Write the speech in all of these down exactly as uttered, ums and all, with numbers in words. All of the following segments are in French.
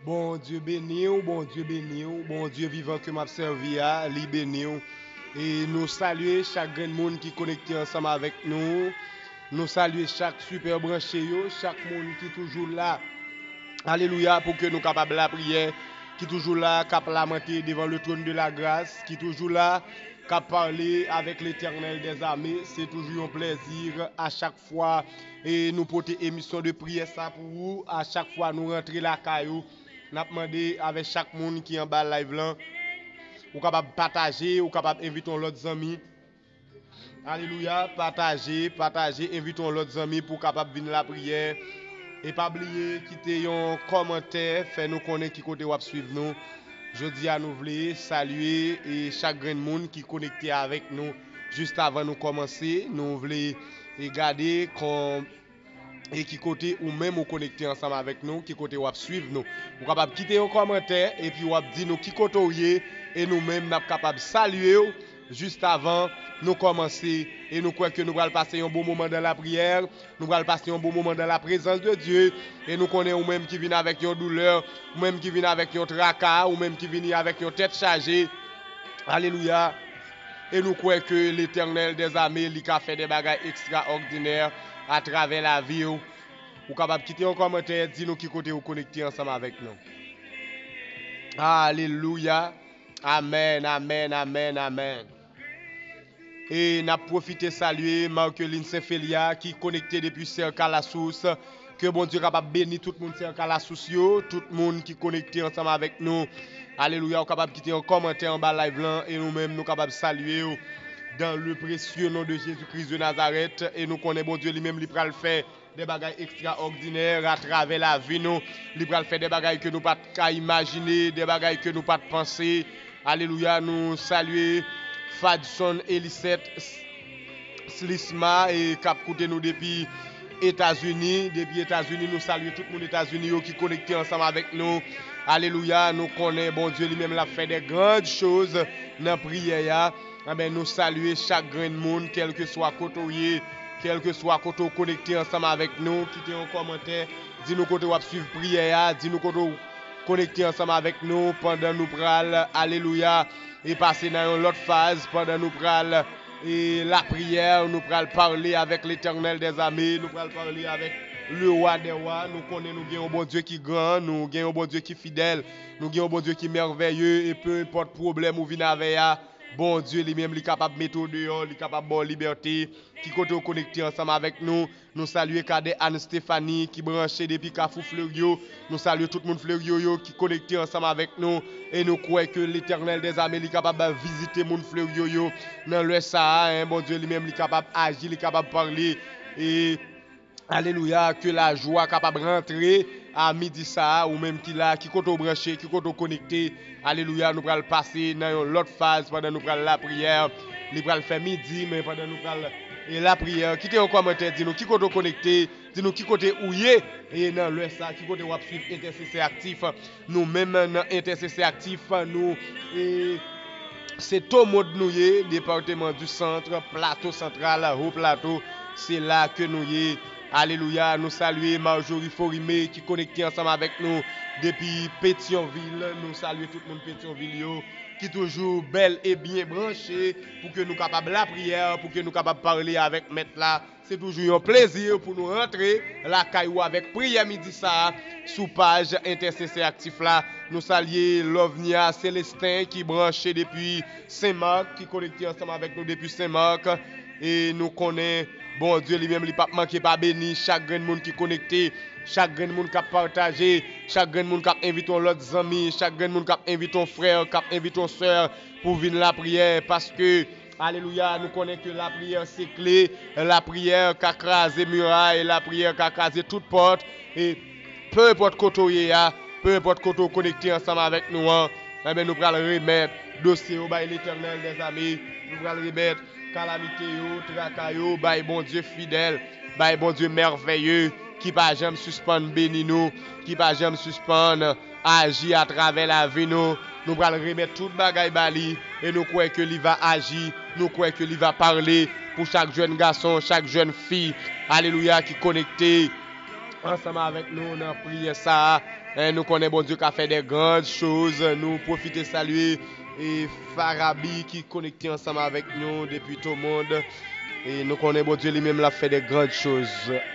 Bon Dieu béni ou, bon Dieu béni ou, bon Dieu vivant que m'a servi à, li béni ou. Et nous saluer chaque grand monde qui est connecté ensemble avec nous. Nous saluer chaque super branché, yo, chaque monde qui est toujours là. Alléluia, pour que nous capables la prière, qui est toujours là, capable lamenter devant le trône de la grâce, qui est toujours là, capable parler avec l'Éternel des armées. C'est toujours un plaisir à chaque fois et nous porter émission de prière ça pour vous. À chaque fois nous rentrer la caillou, nous demandé avec chaque monde qui est en bas live là, ou capable partager, ou capable inviter l'autre amis. Alléluia, partager, partager, invitons l'autre amis pour capable venir la prière. Et pas oublier quitter un commentaire, faire nous connaître qui côté wap suivre nous. Je dis à nous voulons saluer et chaque grand monde qui est connecté avec nous juste avant de commencer. Nous voulons regarder qu'on et qui côté ou même ou connecté ensemble avec nous, qui côté wap suivre nous. Vous capable quitter un commentaire et puis wap dire nous qui côté ou yé, et nous-mêmes nous capable saluer ou juste avant nous commencer et nous croyons que nous allons passer un bon moment dans la prière, nous allons passer un bon moment dans la présence de Dieu et nous connaissons ou même qui vient avec une douleur, ou même qui vient avec un tracas, ou même qui vient avec une tête chargée. Alléluia. Et nous croyons que l'Éternel des armées il a fait des bagages extraordinaires à travers la vie. Ou capable quitter un commentaire, dis nous qui côté vous connecter ensemble avec nous. Alléluia. Amen, amen, amen, amen. Et n'a profité saluer Marceline Saint-Félia qui est connecté depuis Cercle à la source. Que bon Dieu capable bénir tout le monde Cercle à la source, tout le monde qui est connecté ensemble avec nous. Alléluia, capable quitter un commentaire en bas live là et nous-mêmes nous capables saluer dans le précieux nom de Jésus-Christ de Nazareth et nous connaissons bon Dieu lui-même il le faire des bagages extraordinaires à travers la vie nous, il le faire des bagages que nous pas imaginer, des bagages que nous pas penser. Alléluia, nous saluer Fadson Elisette Slisma et cap côté nous depuis États-Unis, depuis États-Unis nous saluons tout le monde États-Unis qui connecté ensemble avec nous. Alléluia, nous connaissons bon Dieu lui-même l'a fait des grandes choses dans la prière. Eh bien, nous saluons chaque grand monde, quel que soit côté, quel que soit côté connecté ensemble avec nous, quittez un commentaire, dis-nous côté ou suivre prière, dis-nous côté connecté ensemble avec nous pendant nous pral, alléluia, et passer dans une autre phase pendant nous pral et la prière, nous pral parler avec l'Éternel des armées, nous pral parler avec le roi des rois. Nous connaissons, nous avons un bon Dieu qui est grand, nous avons un bon Dieu qui est fidèle, nous avons un bon Dieu qui est merveilleux et peu importe problème ou vient avec bon Dieu lui-même est capable de mettre dehors, il est capable de liberté, qui côté connecté ensemble avec nous. Nous saluons Cadet Anne Stéphanie qui branché depuis Kafou Fleurio. Nous saluons tout le monde Fleurio qui connecté ensemble avec nous et nous croyons que l'Éternel des armées est capable de visiter mon Fleurio dans le Sahara. Bon Dieu lui-même est capable d'agir, il est capable de parler et alléluia, que la joie capable de rentrer à midi ça ou même qui là qui côté branché, qui côté connecté. Alléluia, nous allons passer dans l'autre phase pendant nous prenons la prière. Nous allons faire midi mais pendant nous prenons et la prière. Quittez un commentaire, dis-nous qui côté connecté, dis-nous qui côté ouillé et dans le ça qui côté va suivre intercesseur actif. Nous même dans intercesseur actif nous et c'est tout mode nous département du centre, plateau central, haut plateau, c'est là que nous y. Alléluia, nous saluons Marjorie Forimé qui est connecté ensemble avec nous depuis Pétionville. Nous saluons tout le monde Pétionville qui est toujours belle et bien branché pour que nous capables la prière, pour que nous capables parler avec maître là. C'est toujours un plaisir pour nous rentrer la caillou avec prière midi ça sous page intercesseur actif là. Nous saluons Lovnia Célestin qui est branché depuis Saint-Marc, qui est connecté ensemble avec nous depuis Saint-Marc. Et nous connaissons, bon Dieu lui-même, il ne peut pas manquer, pas béni, chaque grand monde qui est connecté, chaque grand monde qui a partagé, chaque grand monde qui a invité l'autre amis, chaque grand monde qui a invité un frère, qui a invité une soeur pour venir la prière. Parce que, alléluia, nous connaissons que la prière c'est clé, la prière qui a crasé muraille, la prière qui a crasé toute porte. Et peu importe côté, peu importe côté connecté ensemble avec nous, eh bien, nous allons remettre dossier au bail l'Éternel des amis, nous allons remettre calamité yo, tracas yo, by bon Dieu fidèle, by bon Dieu merveilleux, qui va jamais suspendre béni nous, qui va jamais suspendre agir à travers la vie nous. Nous allons remettre toute bagaille bali et nous croyons que lui va agir, nous croyons que lui va parler pour chaque jeune garçon, chaque jeune fille, alléluia, qui est connecté ensemble avec nous dans la prière ça. Et nous connaissons bon Dieu qui a fait des grandes choses. Nous profitons saluer et Farabi qui est connecté ensemble avec nous depuis tout le monde. Et nous connaissons bon Dieu lui-même l'a fait des grandes choses.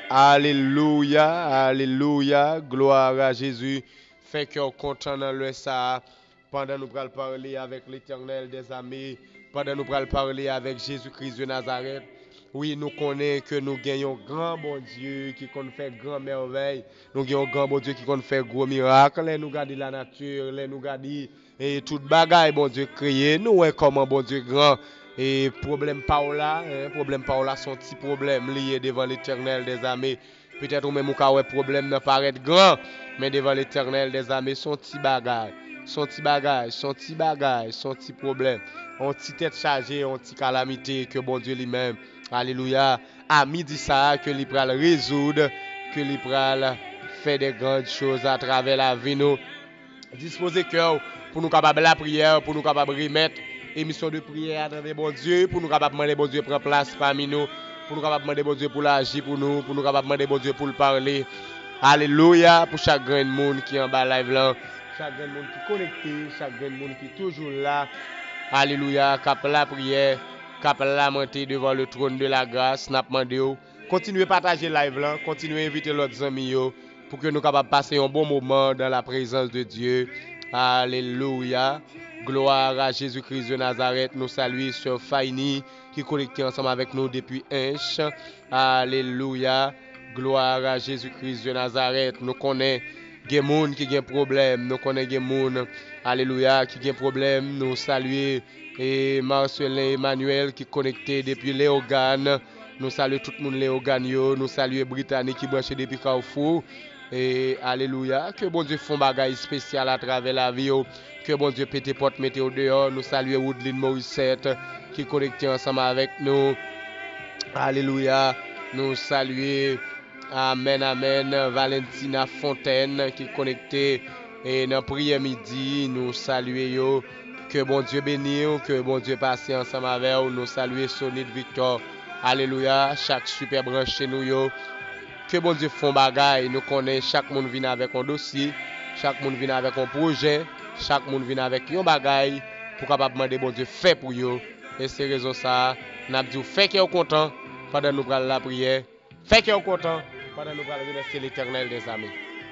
Alléluia, alléluia, gloire à Jésus. Fait qu'on content dans le ça. Pendant nous allons parler avec l'Éternel des armées, pendant nous allons parler avec Jésus-Christ de Nazareth. Oui, nous connaissons que nous gagnons grand bon Dieu qui compte faire grand merveille. Nous gagnons grand bon Dieu qui compte faire gros miracle. Nous regardons la nature, nous regardons et toute bagaille bon Dieu créé. Nous voyons comment bon Dieu grand. Et problème pas là, hein, problème pas là, son petit problème lié devant l'Éternel des armées. Peut-être même ou un problème ne paraît grand, mais devant l'Éternel des armées, son petit bagaille. Son petit bagage, son petit bagage, son petit problème, on petit tête chargée, on petit calamité que bon Dieu lui-même, alléluia, à midi ça, que lui pral résoudre, que lui pral faire des grandes choses à travers la vie nous. Disposer cœur pour nous capables la prière, pour nous capables remettre émission de prière à travers bon Dieu, pour nous capables demander bon Dieu prendre place parmi nous, pour nous capables demander bon Dieu pour l'agir pour nous, pour nous capables demander bon Dieu pour le parler. Alléluia pour chaque grand monde qui est en bas live là. Chaque grand monde qui est connecté, chaque grand monde qui est toujours là. Alléluia, cap la prière, cap la montée devant le trône de la grâce. N'a demandé continuez à partager live là, continuez à inviter l'autre amis pour que nous capables passer un bon moment dans la présence de Dieu. Alléluia. Gloire à Jésus-Christ de Nazareth. Nous saluons sur Faini qui est connecté ensemble avec nous depuis Inch. Alléluia. Gloire à Jésus-Christ de Nazareth. Nous connaissons des gens qui ont des problèmes. Nous connaissons des gens, alléluia, qui ont des problèmes. Nous saluons et Marcelin Emmanuel qui est connecté depuis Léogane. Nous saluons tout le monde Léogane. Nous saluons Britannique qui est branché depuis Carrefour. Et alléluia. Que bon Dieu fasse un bagage spécial à travers la vie. Que bon Dieu pète porte mette au dehors. Nous saluons Woodline Morissette qui est connecté ensemble avec nous. Alléluia. Nous saluons. Amen, amen. Valentina Fontaine qui est connectée et dans prière midi, nous saluons. Que bon Dieu bénisse, que bon Dieu passe ensemble avec nous. Nous saluons Sonny Victor. Alléluia. Chaque super branche chez nous. Yo. Que bon Dieu font bagaille. Nous connaissons chaque monde vient avec un dossier, chaque monde vient avec un projet, chaque monde vient avec un bagaille pour capable demander bon Dieu fait pour eux. Et c'est raison ça, n'a dit fait que content pendant nous prendre la prière. Fait que content pendant nous allons remercier l'Éternel des armées.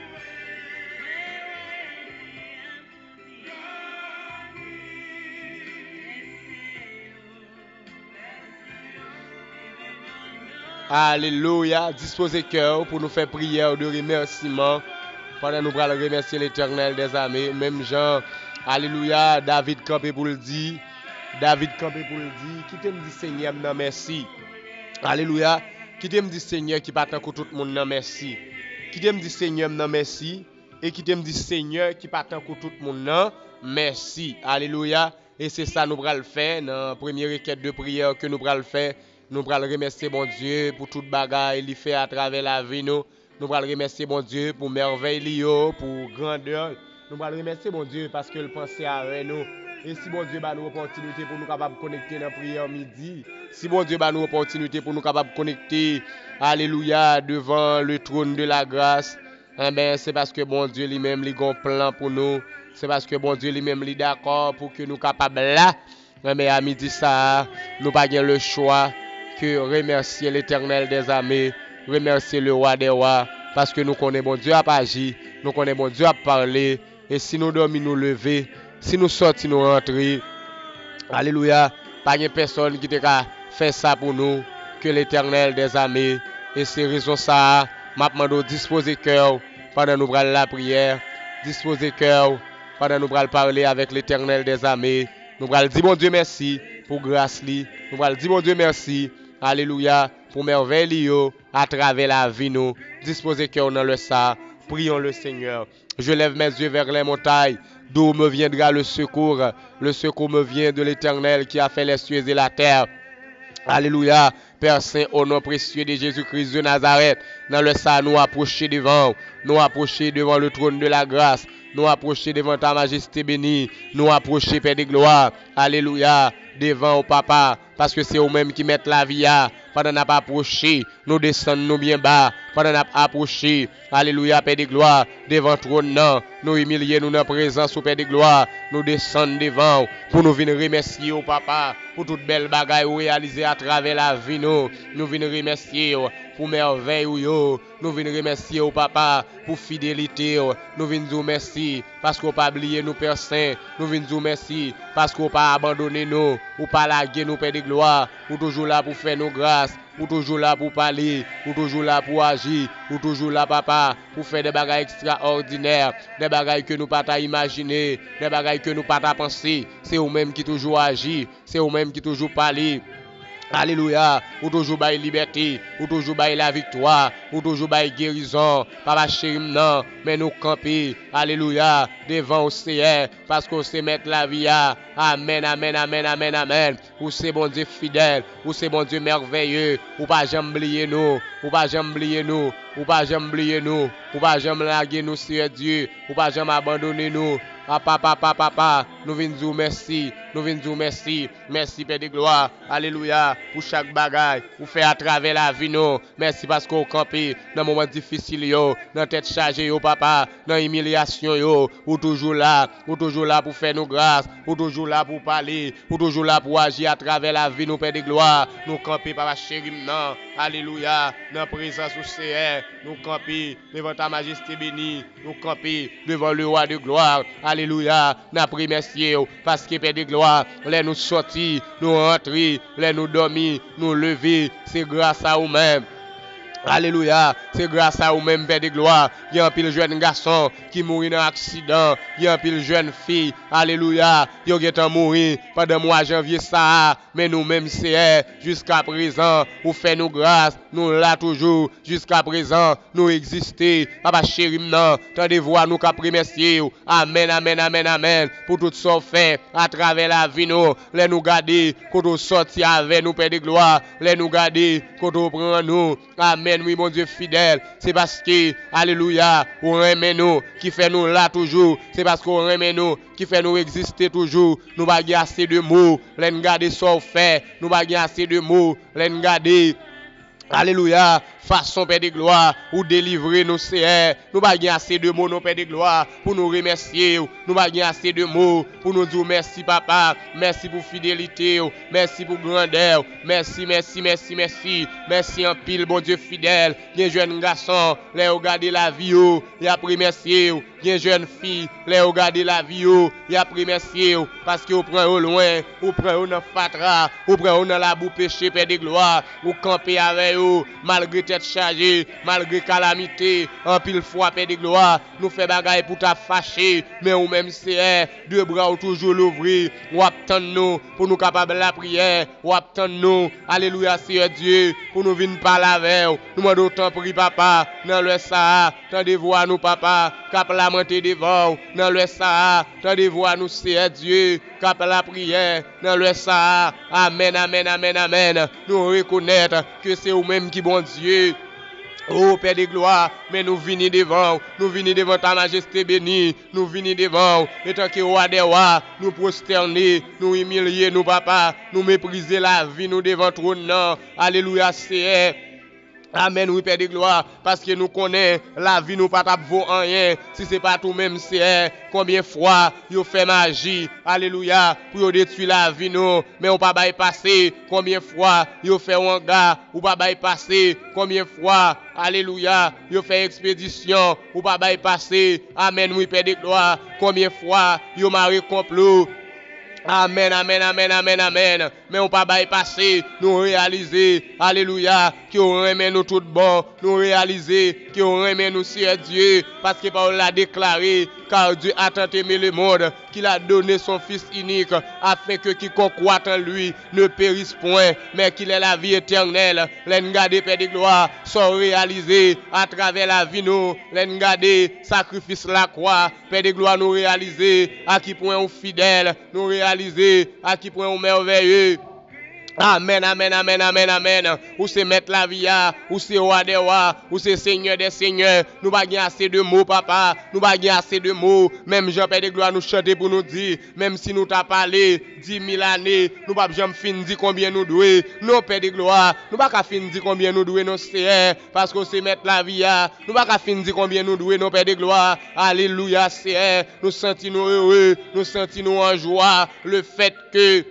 Alléluia. Disposez cœur pour nous faire prière de remerciement. Pendant nous allons remercier l'Éternel des armées. Même Jean, alléluia, David campé pour le dire. David campé pour le dire. Qui t'aime dit Seigneur, non merci. Alléluia. Qui t'aime dit Seigneur qui partant pour tout le monde, non merci. Qui t'aime dit Seigneur, non merci. Et qui t'aime dit Seigneur qui partant pour tout le monde, non merci. Alléluia. Et c'est ça nous allons faire dans la première requête de prière que nous allons faire. Nous allons remercier bon Dieu pour toute bagaille qu'il fait à travers la vie. Nous, nous allons remercier bon Dieu pour merveille, pour grandeur. Nous allons remercier bon Dieu parce qu'il pensait à nous. Et si bon Dieu a nous opportunité pour nous capables de connecter dans la prière midi, si bon Dieu a nous opportunité pour nous capables de connecter, alléluia, devant le trône de la grâce, eh ben, c'est parce que bon Dieu lui-même il a un plan pour nous. C'est parce que bon Dieu lui-même est d'accord pour que nous capables là. Eh ben, à midi ça, nous pas le choix que remercier l'Éternel des armées, remercier le roi des rois, parce que nous connaissons bon Dieu à agir, nous connaissons bon Dieu à parler, et si nous dormons, nous lever. Si nous sortons, nous rentrons, alléluia, pas de personne qui t'a fait ça pour nous, que l'Éternel des armées. Et c'est raison ça, maintenant disposer cœur pendant nous prenons la prière, disposer cœur pendant nous prenons parler avec l'Éternel des armées. Nous allons dire bon Dieu merci pour grâce li. Nous allons dire bon Dieu merci, alléluia, pour merveille à travers la vie nous. Disposer cœur dans le ça, prions le Seigneur. Je lève mes yeux vers les montagnes. D'où me viendra le secours? Le secours me vient de l'Éternel qui a fait les cieux et la terre. Alléluia. Père Saint, au nom précieux de Jésus-Christ de Nazareth, dans le sang, nous approcher devant, nous approcher devant le trône de la grâce, nous approcher devant ta majesté bénie, nous approcher, Père de gloire. Alléluia. devant au papa, parce que c'est eux-mêmes qui mettent la vie à, pendant n'a pas approché, nous descendons nous bien bas, pendant n'a pas approché, alléluia, Père de gloire, devant trône, non, nous humilier nous dans présence au Père de gloire, nous descendons devant, pour nous venir remercier au papa, pour toute belle bagaille réalisée à travers la vie, nous, nous venons remercier pour merveille, nous venons remercier au papa pour fidélité, nous venons dire merci parce qu'on pas oublié nous Père Saint, nous venons dire merci parce qu'on pas abandonné nous, ou pas lagué nous Père de gloire, ou toujours là pour faire nos grâces, ou toujours là pour parler, ou toujours là pour agir, ou toujours là papa pour faire des bagailles extraordinaires, des bagailles que nous pas imaginer, des bagailles que nous pas penser, c'est eux-mêmes qui toujours agir, c'est eux-mêmes qui toujours parler. Alléluia, ou toujours bail liberté, ou toujours bail la victoire, ou toujours bail guérison, papa chéri non, mais nous camper, alléluia, devant au Seigneur, parce qu'on sait mettre la vie à, amen, amen, amen, amen, amen, ou c'est bon Dieu fidèle, ou c'est bon Dieu merveilleux, ou pas jamais oublier nous, ou pas jamais oublier nous, ou pas jamais oublier nous, ou pas jamais laguer nous, Seigneur Dieu, ou pas jamais abandonner nous. Papa, papa, papa, nous venons dire merci, nous venons dire merci, merci Père de gloire, alléluia, pour chaque bagaille, pour faire à travers la vie, nous. Merci parce qu'on campé dans moments difficiles, yo, dans tête chargée, yo, papa, dans l'humiliation, yo, ou toujours là, ou toujours là pour faire nos grâces, ou toujours là pour parler, ou toujours là pour agir à travers la vie, nous Père de gloire, nous camper, papa chéri, non, alléluia, dans la présence du Seigneur, nous camper devant ta majesté bénie, nous camper devant le roi de gloire, alléluia, n'a pris merci parce que Père de gloire, les nous sortir, nous rentrer, les nous dormir, nous lever, c'est grâce à vous-même. Alléluia, c'est grâce à vous-même, Père de gloire. Il y a un pile jeune garçon qui mourit dans un accident. Il y a un pile jeune fille. Alléluia, il y a un mourir pendant le mois de janvier ça. Mais nous-mêmes, c'est jusqu'à présent, vous faites nous grâce. Nous là toujours, jusqu'à présent, nous existons. Papa chéri, non, tendez-vous à nous qu'à remercier. Amen, amen, amen, amen. Pour tout ce qu'on fait à travers la vie, nous, les nous garder, quand on sortit avec nous, Père de gloire. Les nous garder, quand on prend nous. Amen. Oui, mon Dieu fidèle, c'est parce que, alléluia, on aime nous, qui fait nous là toujours, c'est parce qu'on aime nous, qui fait nous exister toujours, nous n'avons pas assez de mots, nous garder ce qu'on fait, nous n'avons pas assez de mots, nous garder, alléluia, façon Père de gloire, ou délivrer nos Seigneur, nous n'avons pas assez de mots, nos Père de gloire, pour nous remercier, nous n'avons pas assez de mots, pour nous dire merci papa, merci pour fidélité, merci pour grandeur, merci, merci, merci, merci, merci en pile, bon Dieu fidèle, bien jeune garçon, les regarder la vie, il a pris merci, bien jeune fille, les regarder la vie, il a pris merci, parce que vous prenez au loin, vous prenez au dans fatra, vous prenez au dans la boue péché, Père de gloire, vous campez avec eux, malgré tête chargée, malgré calamité, en pile fois, Père de gloire, nous fait bagaille pour ta fâcher, mais ou même c'est deux bras ou toujours l'ouvrir, ou attendre nous pour nous capables de la prière, ou attendre nous, alléluia, Seigneur Dieu, pour nous venir parler avec vous, nous demandons autant prix, papa, dans le Sahara, tendez-vous à nous, papa, cap la montée devant, dans le Sahara, tendez-vous à nous, Seigneur Dieu, cap la prière, dans le Sahara, amen, amen, amen, amen, nous reconnaître que c'est vous-même qui bon Dieu. Oh Père de gloire, mais nous venons devant, nous venons devant ta majesté bénie, nous venons devant, et tant que roi des rois, nous prosterner, nous humilier, nous papa, nous mépriser la vie, nous devant trône, non, alléluia, Seigneur. Amen, oui, Père de gloire, parce que nous connaissons la vie, nous pas vaut rien. Si c'est pas tout même, c'est combien de fois vous fait magie, alléluia, pour détruire la vie, nous, mais on pas bypasser. Combien de fois vous fait un gars, ou pas bypasser. Combien de fois, alléluia, vous fait expédition, ou pas bypasser. Amen, oui, Père de gloire, combien de fois vous marré complot. Amen, amen, amen, amen, amen. Mais on pas bypasser, nous réaliser, alléluia, que on remet nous tout bon, nous réaliser que on remet nous sur Dieu, parce que Paul l'a déclaré, car Dieu a tant aimé le monde, qu'il a donné son Fils unique, afin que quiconque croit en lui ne périsse point, mais qu'il ait la vie éternelle. L'engardé, Père de gloire, sont réalisés à travers la vie, nous, l'engardé, sacrifice la croix, Père de gloire, nous réaliser, à qui point on fidèle, nous réaliser, à qui point on merveilleux. Amen, amen, amen, amen, amen. Ou c'est mettre la vie, ou c'est roi des rois, ou c'est seigneur des seigneurs. Nous pas assez de mots, papa. Nous pas assez de mots. Même Jean-Père de Gloire nous chanter pour nous dire, même si nous t'a parlé dix mille années, nous pas jamais fin dire combien nous doués. Non, Père de Gloire, nous pas fin dire combien nous doués, non, c'est parce que c'est mettre la vie, nous pas fin dire combien nous doués, non, Père de Gloire. Alléluia, c'est nous sentons nous heureux, nous sentons nous en joie. Le fait que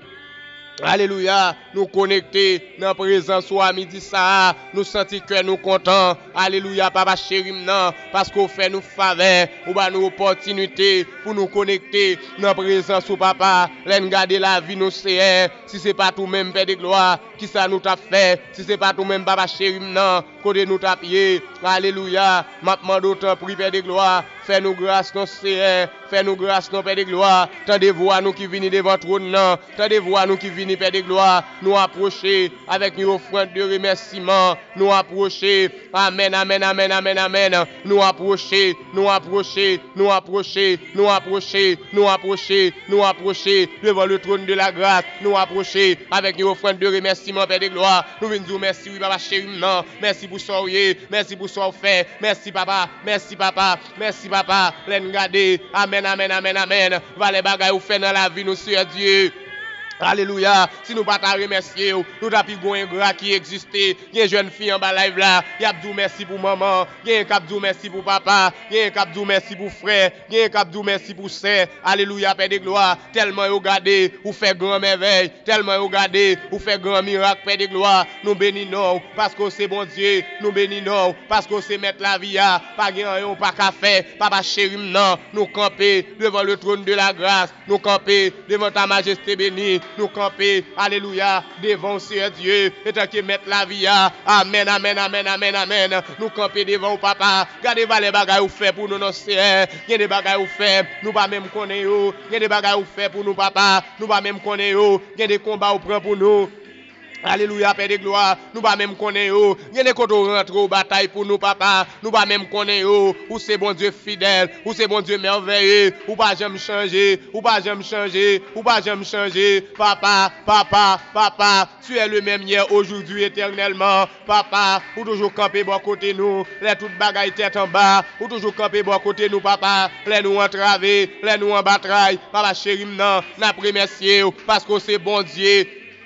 Alléluia, nous connecter dans la présence ou à midi ça, nous sentir que nous contents. Alléluia, papa chéri, non, parce qu'on fait nous faveur, ou bah nous opportunité pour nous connecter dans la présence ou papa. L'en garder la vie nous c'est, si c'est pas tout même Père de gloire, qui ça nous t'a fait, si c'est pas tout même papa chéri, non, côté nous t'a pied. Alléluia, maintenant d'autant prie Père de gloire, fais-nous grâce non c'est, fais-nous grâce non Père de gloire. Tendez-vous à nous qui venons devant trône, non, tendez-vous à nous qui venons Père de gloire, nous approcher avec une offrande de remerciement, nous approcher, amen, amen, amen, amen, amen, nous approcher, nous approcher, nous approcher, nous approcher, nous approcher, nous approcher devant le trône de la grâce, nous approcher avec une offrande de remerciement, Père de gloire, nous venons dire merci, oui, papa chéri, non, merci pour ça, merci pour ça, fait, merci papa, merci papa, merci papa, l'en garder, amen, amen, amen, amen, va les bagailles ou fait dans la vie, nous, Seigneur Dieu. Alléluia. Si nous ne pas remercier, nous avons un gras qui existait. Il y a une jeune fille en bas live là. Il y a dit merci pour maman. Il y a un cap dit merci pour papa. Il y a un cap dit merci pour frère. Il y a un cap dit merci pour sœur. Alléluia, Père de gloire. Tellement vous regardez, vous faites grand merveille. Tellement vous regardez, vous faites grand miracle, Père de gloire. Nous bénissons parce que c'est bon Dieu. Nous bénissons parce que c'est mettre la vie à. Pas rien, pas café. Papa chéri, non. Nous camper devant le trône de la grâce. Nous camper devant ta majesté bénie. Nous camper, alléluia, devant Seigneur Dieu, et tant que mettre la vie, amen, amen, amen, amen, amen, nous camper devant papa, regardez les bagages ou fait pour nous, non, Seigneur, il y a des bagages ou fait, nous pas même connaître, il y a des bagages ou fait pour nous, papa, nous pas même connaître, il y a des combats ou prend pour nous. Alléluia, Père de gloire, nous pas même connaître, il y a des côtés rentrent aux batailles pour nous, papa, nous pas même connaître, ou c'est bon Dieu fidèle, ou c'est bon Dieu merveilleux, ou pas jamais changer, ou pas jamais changer, ou pas jamais changer, papa, papa, papa, tu es le même hier, aujourd'hui, éternellement, papa, ou toujours camper bon côté nous, les toutes bagailles tête en bas, ou toujours camper bon côté nous, papa, les nous entraver, les nous en bataille, papa chéri, non, n'a remercié, parce que c'est bon Dieu.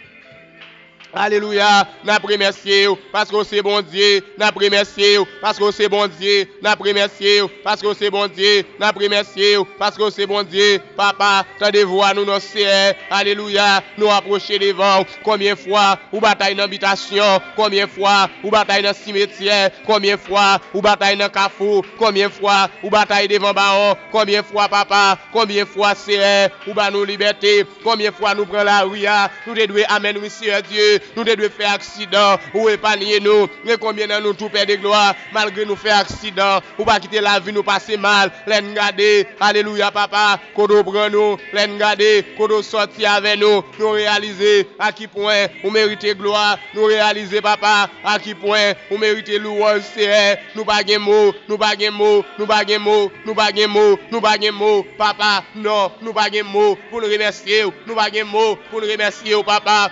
Alléluia, n'a remercié parce que c'est bon Dieu, n'a remercié parce que c'est bon Dieu, n'a remercié parce que c'est bon Dieu, n'a remercié parce que c'est bon Dieu. Papa, tendez-vous à nous, nos sœurs. Alléluia, nous approcher devant. Combien de fois ou bataille dans l'habitation, combien de fois ou bataille dans le cimetière, combien de fois ou bataille dans le carrefour, combien de fois ou bataille devant baron, combien de fois papa, combien de fois c'est ou ba nous liberté, combien de fois nous prenons la rue, nous devons amen, oui, Seigneur Dieu. Nous devons faire accident, ou épargner nous, mais combien de nous tout Père de gloire, malgré nous faire accident, ou pas quitter la vie, nous passer mal, l'en garder, alléluia papa, qu'on nous prend nous, l'en garder, qu'on nous sortir avec nous, nous réaliser à qui point nous méritons gloire, nous réaliser papa, à qui point nous méritons louange, c'est nous pas de mots, nous pas de mots, nous pas de mots, nous pas de mots, nous pas de mots, papa, non, nous pas de mots pour nous remercier, nous pas de mots pour nous remercier, papa.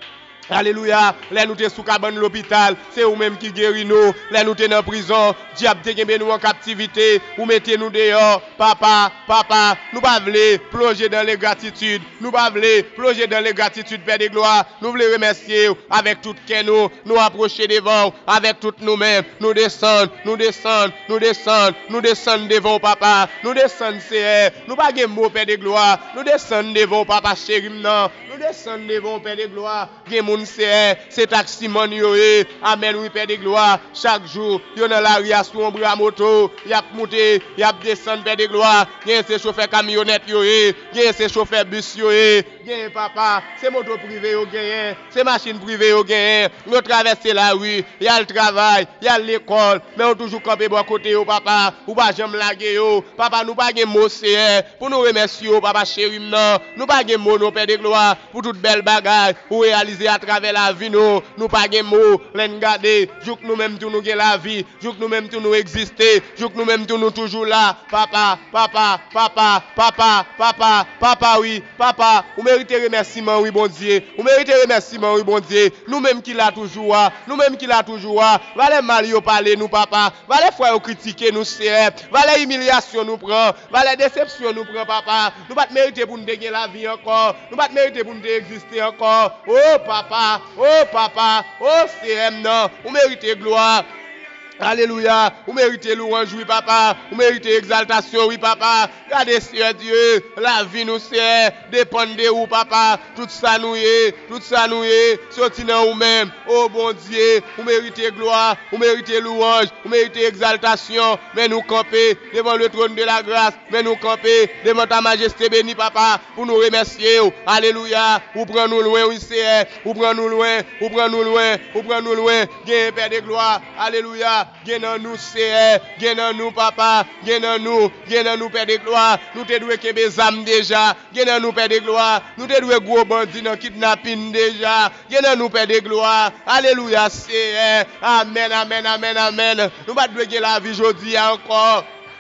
Alléluia, là nous sommes sous cabane l'hôpital, c'est vous-même qui guérit nous, là nous sommes en prison, diable te nous en captivité, vous mettez nous dehors, papa, papa, nous pas voulons plonger dans les gratitudes, nous pas voulons plonger dans les gratitudes, Père de gloire, nous voulons remercier avec tout cœur nous, nous approcher devant, avec toutes nous-mêmes, nous descendre, nous descendre, nous descendre, nous descendre devant papa, nous descendre c'est, nous pas de mots, Père de gloire, nous descendre devant papa chéri, non, nous descendre devant Père de gloire, c'est c'est taximon yoé amen oui Père de gloire chaque jour yo dans la rue sous un bras moto y a monter y a descendre Père de gloire gain c'est chauffeur camionnette yoé gain c'est chauffeur bus yoé gain papa c'est moto privé yo gain c'est machine privée yo gain nous traverser la rue y a le travail y a l'école mais on toujours camper bon côté yo papa ou pas jamais laguer yo papa nous pas gain mot c'est pour nous remercier yo papa chéri non nous pas gain mot non Père de gloire pour toute belle bagarre pour réaliser à travers la vie nous nous pas de mots l'en garder jouk nous même tout nous gain la vie jouk nous même tout nous exister jouk nous même tout nous toujours là papa papa papa papa papa papa oui papa ou méritez remerciement, oui, bon Dieu. Vous méritez remerciement, oui, bon Dieu. Nous-mêmes qui l'a toujours, nous-mêmes qui l'a toujours, valez mal yo parler nous, papa. Valez frère critiquer nous, c'est. Valez humiliation nous prend. Valez déception nous prend, papa. Nous pas mériter pour nous dégainer la vie encore. Nous pas mériter pour nous exister encore. Oh, papa. Oh, papa. Oh, C M, non. Vous méritez gloire. Alléluia, vous méritez louange, oui papa, vous méritez exaltation, oui papa. Regardez Seigneur Dieu, la vie nous sert, dépend de vous papa, tout ça nous est, tout ça nous est, sorti dans vous-même. Oh bon Dieu, vous méritez gloire, vous méritez louange, vous méritez exaltation, mais nous camper devant le trône de la grâce, mais nous camper devant ta majesté bénie papa, pour nous remercier. Alléluia, vous prenez nous loin, oui Seigneur, vous prenez nous loin, vous prenez nous loin, vous prenez nous loin, bien Père de gloire, alléluia. Gen dans nous, c'est, gen dans nous, papa, gen dans nous, gen dans nous, Père de gloire, nous te doué que des âmes déjà, gen dans nous, Père de gloire, nous te doué gros bandits dans kidnapping déjà, gen dans nous, Père de gloire, alléluia, c'est, amen, amen, amen, amen, nous pas doué la vie aujourd'hui encore.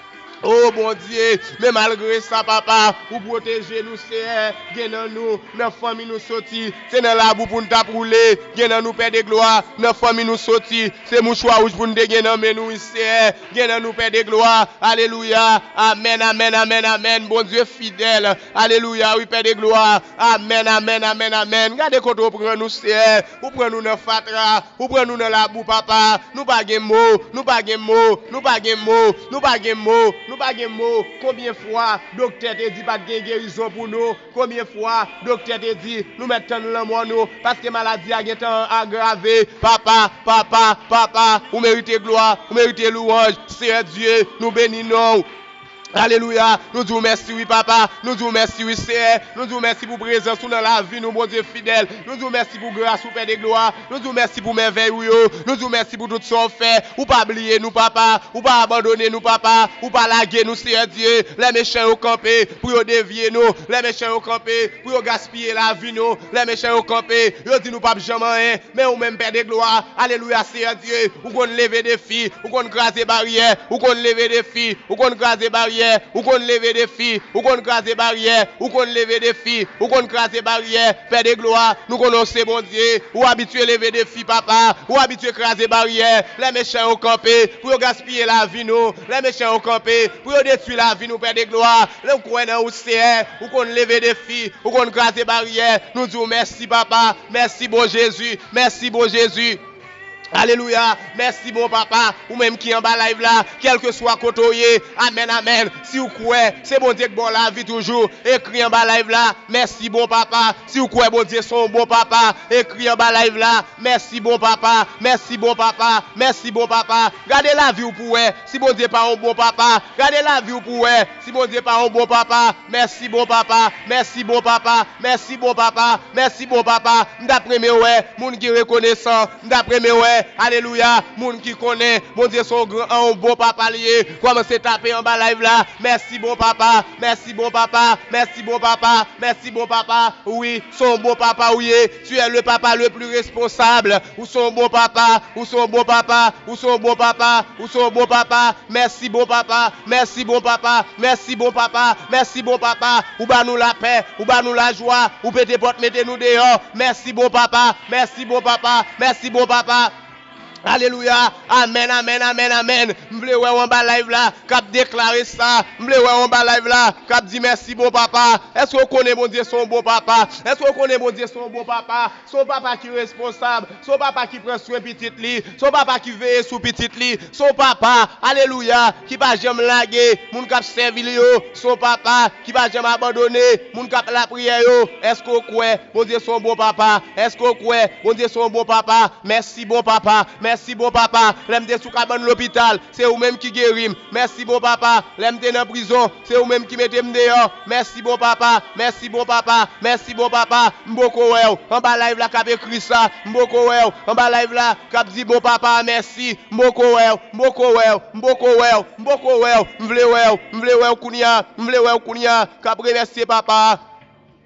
Oh bon Dieu, mais malgré ça, papa, vous protégez nous, c'est, bien dans nous, notre famille nous sortit, c'est dans la boue pour nous rouler, bien dans nous, Père de gloire, notre famille nous sortit, c'est mouchoir rouge pour nous dégainer, mais nous, c'est, bien dans nous, Père de gloire, alléluia, amen, amen, amen, amen, bon Dieu fidèle, alléluia, oui, Père de gloire, amen, amen, amen, amen, regardez quand on prend nous, c'est, vous prenez nous dans fatra, vous prenez nous dans la boue, papa, nous pas de mots, nous pas de mots, nous pas de mots, nous pas de mots, nous pas de mots. Combien de fois docteur te dit pas de guérison pour nous? Combien de fois docteur te dit nous mettons nous dans mort nous parce que maladie a été aggravée? Papa, papa, papa, vous méritez gloire, vous méritez louange. C'est Dieu, nous bénissons. Alléluia, nous disons merci, oui, papa. Nous disons merci, oui, Seigneur. Nous disons merci pour présence dans la vie, nous, bon Dieu fidèle. Nous disons merci pour grâce, pour Père de gloire. Nous disons merci pour merveille, oui, nous disons merci pour tout ce qu'on fait. Ou pas oublier nous, papa. Ou pas abandonner nous, papa. Ou pas laguer nous, Seigneur Dieu. Les méchants au campé pour dévier nous. Les méchants au campé pour gaspiller la vie, nous. Les méchants au campé, ils disent nous pas jamais, mais ou même Père de gloire. Alléluia, Seigneur Dieu. Ou qu'on lever des filles, ou qu'on craser barrières, ou qu'on lever des filles, ou qu'on craser barrières. Ou qu'on lever des filles, ou qu'on crase des barrières, ou qu'on lever des filles, ou qu'on crase des barrières, Père de gloire, nous connaissons bon Dieu, ou habitué lever des filles, papa, ou habitué craser des barrières, les méchants au campé, pour gaspiller la vie, nous, les méchants au campé, pour détruire la vie, nous, Père de gloire, nous croyons au ciel, ou qu'on lever des filles, ou qu'on crase des barrières, nous disons merci, papa, merci, bon Jésus, merci, bon Jésus. Alléluia, merci bon papa, ou même qui en bas live là, quel que soit côtoyé, amen, amen, si vous croyez, c'est bon Dieu que bon la vie toujours, écrit en bas live là, merci bon papa, si vous croyez bon Dieu son bon papa, écrit en bas live là, merci bon papa, merci bon papa, merci bon papa, gardez la vie vous pouvez, si bon Dieu pas un bon papa, gardez la vie vous pouvez, si bon Dieu pas un bon papa, merci bon papa, merci bon papa, merci bon papa, merci bon papa, d'après mes ouais, moun qui reconnaissant, d'après mes ouais, alléluia, moun qui connaît, mon Dieu son grand, un bon papa lié, commencez à taper en bas live là, merci bon papa, merci bon papa, merci bon papa, merci bon papa, oui, son bon papa, oui, tu es le papa le plus responsable, ou son bon papa, ou son bon papa, ou son bon papa, ou son bon papa, merci bon papa, merci bon papa, merci bon papa, merci bon papa, ou ba nous la paix, ou ba nous la joie, ou pété porte, mettez-nous dehors, merci bon papa, merci bon papa, merci bon papa. Alléluia, amen, amen, amen, amen. M'vle ouais on ba live là, cap déclarer ça. M'vle ouais on ba live là, cap dit merci bon papa. Est-ce qu'on connaît mon Dieu son bon papa? Est-ce qu'on connaît mon Dieu son bon papa? Son papa qui est responsable, son papa qui prend soin petite li, son papa qui veille sous petite li, son papa, alléluia, qui pas jamais laguer, moun cap servir yo, son papa qui pas jamais abandonner, moun cap la prière yo. Est-ce qu'on croit mon Dieu son bon papa? Est-ce qu'on croit mon Dieu son bon papa? Merci bon papa. Merci bon papa, l'aime de sous cabane l'hôpital, c'est vous même qui guérim. Merci bon papa, l'aime de dans prison, c'est vous même qui mettez dehors. Merci bon papa, merci bon papa, merci bon papa. Mboko ouais, en bas live là cap écrit ça. Mboko ouais, en bas live là cap dit bon papa merci. Mboko ouais, mboko ouais, mboko ouais, mboko ouais, m'vle ouais, m'vle ouais kounia, m'vle ouais kounia, cap remercier papa.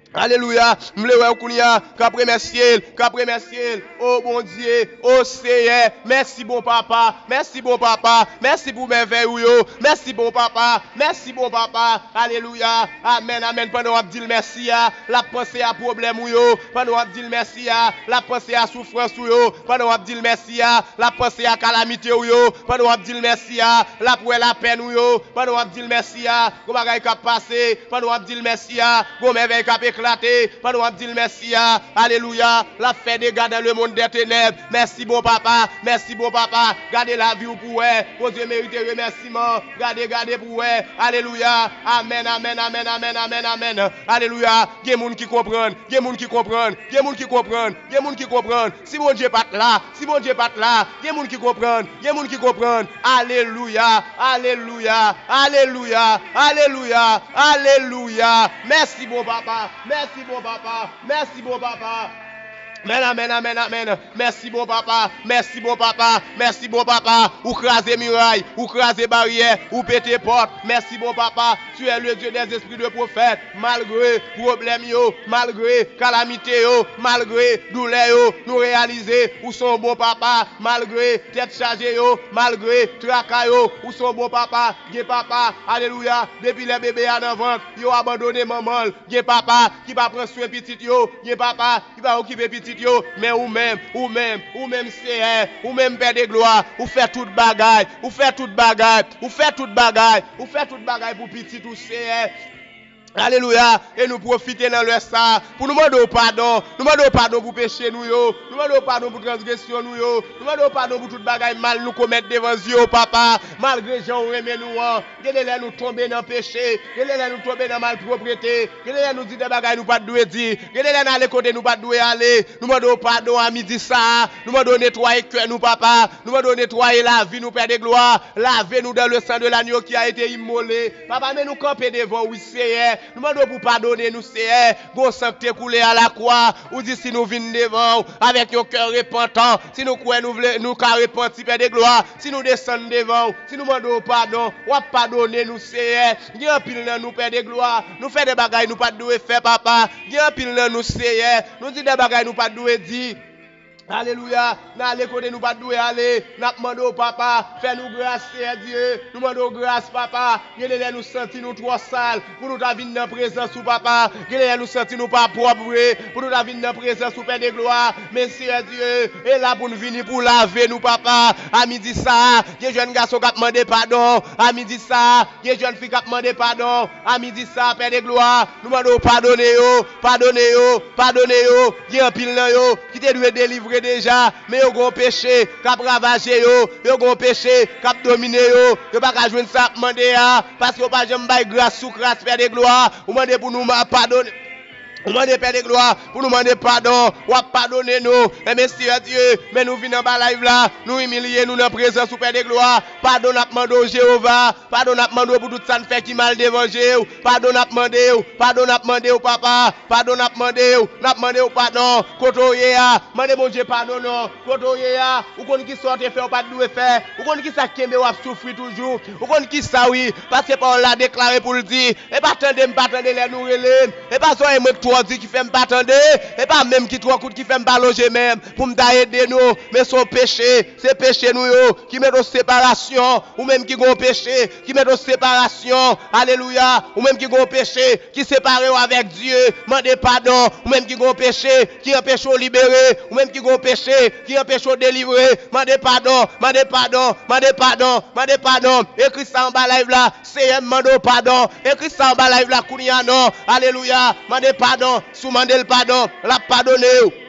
Alléluia, m'le wè kounia, qu'après merci, qu'après merci, oh bon Dieu, oh Seigneur, merci bon papa, merci bon papa, merci pour merveille yo, merci bon papa, merci bon papa, alléluia, amen, amen, pendant on dit merci à la pensée à problème yo, pendant on dit merci à la pensée à souffrance yo, pendant on dit merci à la pensée à calamité yo, pendant on dit merci à la pour la peine yo, pendant on dit merci à go bagay ka passé, pendant on dit merci à go merveille ka pendant on dit merci, alléluia, la fait des gars dans le monde des ténèbres. Merci bon papa, merci bon papa. Gardez la vie pour eux, vos Dieu mérite remerciement. Gardez, gardez pour eux, alléluia, amen, amen, amen, amen, amen, amen, alléluia. Il y a des gens qui comprennent, il y a des gens qui comprennent, il y a des gens qui comprennent, il y a des gens qui comprennent. Si mon Dieu pas là, si mon Dieu pas là, il y a des gens qui comprennent, il y a des gens qui comprennent, alléluia, alléluia, alléluia, alléluia, alléluia. Merci bon papa. Merci bon papa, merci bon papa. Amen, amen, amen, amen. Merci bon papa, merci bon papa, merci bon papa. Ou craser muraille, ou craser barrière, ou péter porte. Merci bon papa, tu es le Dieu des esprits de prophète. Malgré problème yo, malgré calamité yo, malgré douleur yo, nous réaliser ou son bon papa. Malgré tête chargée yo, malgré tracas yo, ou son bon papa. Gen papa, alléluia. Depuis les bébés en avant, yo abandonné maman. Gen papa qui va prendre soin petit yo, gen papa qui va occuper petit yo, mais ou même, ou même, ou même c'est ou même père de gloire, ou fait toute bagaille, ou fait toute bagaille, ou fait toute bagaille, ou fait toute bagaille pour petit ou c'est. Alléluia, et nous profiter dans le ça pour nous demander pardon, nous demander pardon pour péché nous yo, nous demander pardon pour transgression nous yo, nous demander pardon pour toute bagaille mal nous commettre devant Dieu papa, malgré gens remet nous, gélé nous tomber dans péché, gélé nous tomber dans malpropreté, gélé nous dit des bagailles nous pas doué dire, gélé nous aller côté nous pas doué aller, nous demander pardon à midi ça, nous demander nettoyer cœur nous papa, nous demander nettoyer la vie nous père de gloire, laver nous dans le sang de l'agneau qui a été immolé, papa mais nous camper devant oui Seigneur. Nous demandons pour pardonner nous, c'est bon sang qui coulé à la croix. Ou dit si nous venons devant avec un cœur repentant, si nous croyons nous voulons nous repentir Père de gloire, si nous descendons devant, si nous demandons pardon, ou pardonner nous, c'est il y a un pile dans nous Père de gloire, nous fait des bagailles nous pas doué faire papa, il y a un pile dans nous, c'est nous dit des bagailles nous pas doué dire. Alléluia, n'a les côté nous pas doué aller, n'a demandé au papa, fais nous grâce à Dieu, nous demandons grâce papa, gélé nous sentir nous trop sales, pour nous ta venir dans présence ou papa, gélé nous sentir nous pas propres, pour nous ta venir dans présence ou Père de gloire, merci à Dieu, et là pour nous venir pour laver nous papa, à midi ça, les jeunes garçons qui demandé pardon, à midi ça, les jeunes filles qui demandé pardon, à midi ça, Père de gloire, nous demandons pardonner yo, pardonner yo, pardonner yo, il y a un pile dans yo, qui te doit délivrer déjà, mais yo gon péché, cap ravager yo, yo gon péché, cap dominer yo, yo pas ka joindre ça demander parce que pas jamais bail grâce sous grâce Père de gloire, ou demander pour nous pardonner. Nous demandons Père de gloire pour nous demander pardon, ou pardonner nous. Et merci à Dieu, mais nous venons dans la live là, nous humilier nous dans la présence du Père de gloire. Pardon à demander Jéhovah, pardon à demander pour tout ça ne fait qui mal devant Jéhovah. Pardon à demander, pardon à demander au papa, pardon à demander, à demander au pardon. Kotoye a, demandez mon Dieu pardon non. Kotoye a, ou qu'on qui sorte faire ou pas de faire, ou qu'on qui ça kembe ou souffrir toujours, ou qu'on qui ça oui, parce que Paul l'a déclaré pour le dire. Et pas attendre, pas attendre les nous relève. Et pas ça dit qui fait me pas attendre et pas même qui trois coups qui fait me pas loger même pour me aider nous mais son péché c'est péché nous yo qui met en séparation ou même qui gon péché qui met en séparation alléluia ou même qui gon péché qui séparé avec Dieu demander pardon ou même qui gon péché qui empêche au libérer ou même qui gon péché qui empêche au délivrer demander pardon demander pardon demander pardon demander pardon écrit ça en bas live là c'est demander pardon écrit ça en bas live là kounia non alléluia demander pardon sous mandé le pardon, la pardonner.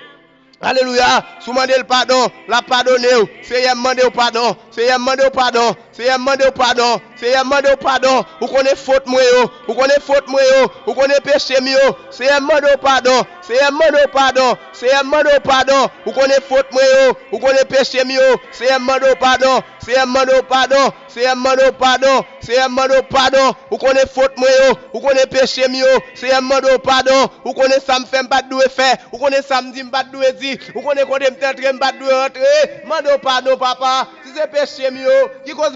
Alléluia, sous mandé le pardon, la pardonner. C'est y'a mandé au pardon, c'est y'a mandé au pardon, c'est y'a mandé au pardon, c'est y'a mandé au pardon. Ou connaît faute moi yo, ou connaît faute moi yo, ou connaît péché moi, c'est y'a mandé au pardon, c'est y'a mandé au pardon, c'est y'a mandé au pardon. Ou connaît faute moi yo, ou connaît péché moi, c'est y'a mandé au pardon, c'est y'a mandé au pardon, c'est y'a mandé au pardon, c'est y'a mandé au pardon. Ou connaît faute moi yo, ou connaît péché moi, c'est y'a mandé au pardon. Ou connaît ça me fait pas doué faire, ou connaît ça me dit pas doué dire. Ou connaît qu'on me t'entrer me pas doué rentrer, mande pardon papa, si c'est péché mieux, qui cause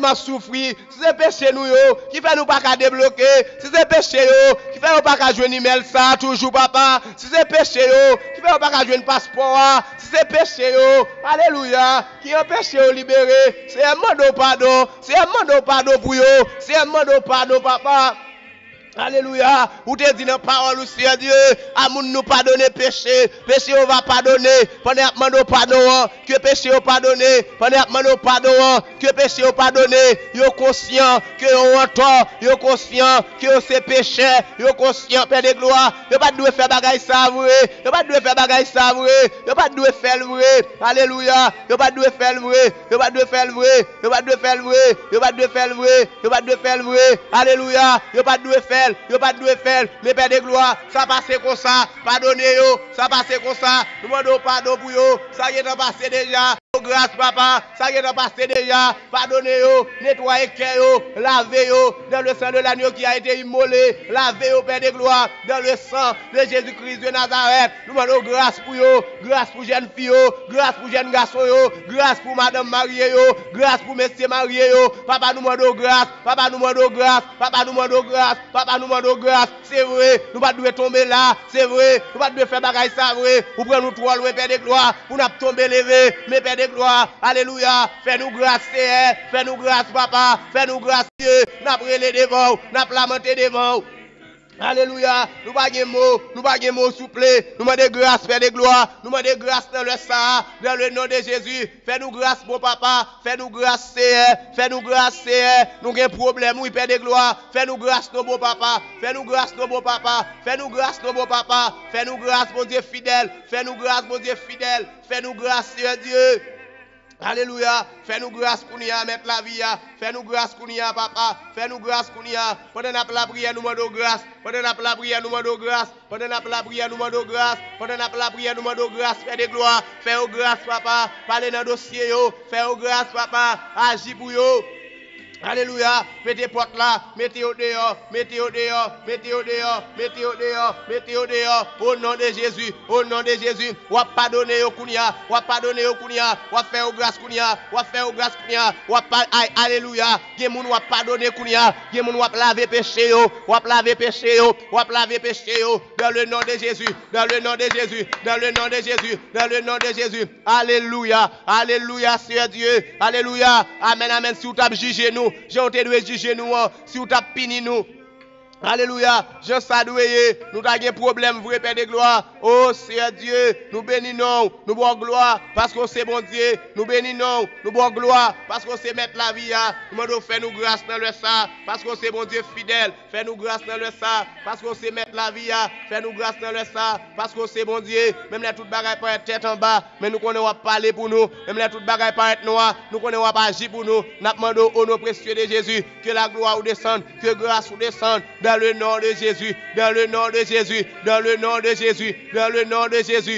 tellement souffrir, si c'est péché nous yo, qui fait nous pas qu'à débloquer, si c'est péché yo, qui fait nous pas qu'à jouer email ça, toujours papa, si c'est péché yo, qui fait nous pas qu'à jouer un passeport, si c'est péché yo, alléluia, qui empêche yo libérer, c'est un mot de pardon, c'est un mot de pardon pour yo, c'est un mot de pardon papa. Alléluia. Ou te dit dans la parole aussi, Dieu, à moun nous pardonner péché. Péché on va pardonner. Pendant que nous pardonnons, que péché on pardonner. Pendant que nous pardonnons, que péché on pardonner. Yo conscient que on entend, yo conscient que c'est péché, yo conscient Père de gloire. Yo pas doit faire bagaille ça vrai. Yo pas doit faire bagaille ça vrai. Yo pas doit faire le vrai. Alléluia. Yo pas doit faire le vrai. Yo pas doit faire le vrai. Yo pas doit faire le vrai. Yo pas doit faire le vrai. Yo pas doit faire le vrai. Alléluia. Yo pas doit faire yo pas de faire, mais Père de gloire, ça passe comme ça, pardonnez yo, ça passe comme ça, nous demandons pardon pour yo, ça y est passé déjà. Grâce papa, ça y est passé déjà, pardonnez yo, nettoyez cœur yo, lavez yo dans le sang de l'agneau qui a été immolé, lavez yo Père de gloire dans le sang de Jésus-Christ de Nazareth. Nous demandons grâce pour yo, grâce pour jeune fille yo, grâce pour jeune garçon yo, grâce pour madame mariée yo, grâce pour monsieur marié yo. Papa nous demandons grâce, papa nous demandons grâce, papa nous demandons grâce, papa nous demandons grâce. C'est vrai, nous pas devons tomber là, c'est vrai, nous pas devons faire bagaille ça vrai, ou prendre nous trop loin Père de gloire, pour nous tomber lever, mais Père de gloire, alléluia, fais-nous grâce, fais-nous grâce, papa, fais-nous grâce, Dieu, n'a brûlé devant, n'a lamenté devant. Alléluia, nous pas de mots, nous pas de mots souple, nous demandons grâce, Père de gloire, nous demandons grâce dans le sang, dans le nom de Jésus. Fais-nous grâce, mon papa, fais-nous grâce, fais-nous grâce, nous avons un problème, oui, Père de gloire, fais-nous grâce, nos beaux papa, fais-nous grâce, nos beaux papa, fais-nous grâce, nos beaux papa, fais-nous grâce, mon Dieu fidèle, fais-nous grâce, mon Dieu fidèle, fais-nous grâce, Seigneur Dieu. Alléluia, fais-nous grâce pour nous mettre la vie, fais-nous grâce pour nous papa, fais-nous grâce pour nous. Pendant la prière, nous demandons grâce, pendant la prière, nous demandons grâce, pendant la prière, nous demandons grâce, pendant la prière, nous demandons grâce, fais des gloires, fais-nous grâce papa, parlez dans le dossier, fais-nous grâce papa, agis pour yo. Alléluia, mettez porte là, mettez au dehors, mettez au dehors, mettez au dehors, mettez au dehors, mettez au dehors, au nom de Jésus, au nom de Jésus, ou pardonner au Kounia, ou pardonner au Kounia, ou faire au grâce Kounia, ou faire au grâce Kounia, ou alléluia, gen moun ou pardonner Kounia, gen moun ou laver péché yo, ou laver péché yo, ou laver péché yo, dans le nom de Jésus, dans le nom de Jésus, dans le nom de Jésus, dans le nom de Jésus, alléluia, alléluia, Seigneur Dieu, alléluia, amen, amen, si vous t'avez jugé nous, j'ai te dû juger nous, si vous t'avez puni nous. Alléluia, Jean Sadouye, nous avons un problème, vrai Père de gloire. Oh Seigneur Dieu, nous bénissons, nous bon gloire, parce que c'est bon Dieu. Nous bénissons, nous bon gloire, parce que c'est mettre la vie. Nous demandons fais-nous grâce dans le sang, parce que c'est bon Dieu fidèle. Fais-nous grâce dans le sang, parce que c'est mettre la vie. Fais-nous grâce dans le sang, parce que c'est bon Dieu. Même les toutes bagailles pour être tête en bas, mais nous connaissons pas parler pour nous. Même les toutes bagailles pour être noir, nous connaissons pas agir pour nous. Nous demandons au nom précieux de Jésus, que la gloire vous descende, que grâce vous descende. Dans le nom de Jésus, dans le nom de Jésus, dans le nom de Jésus, dans le nom de Jésus.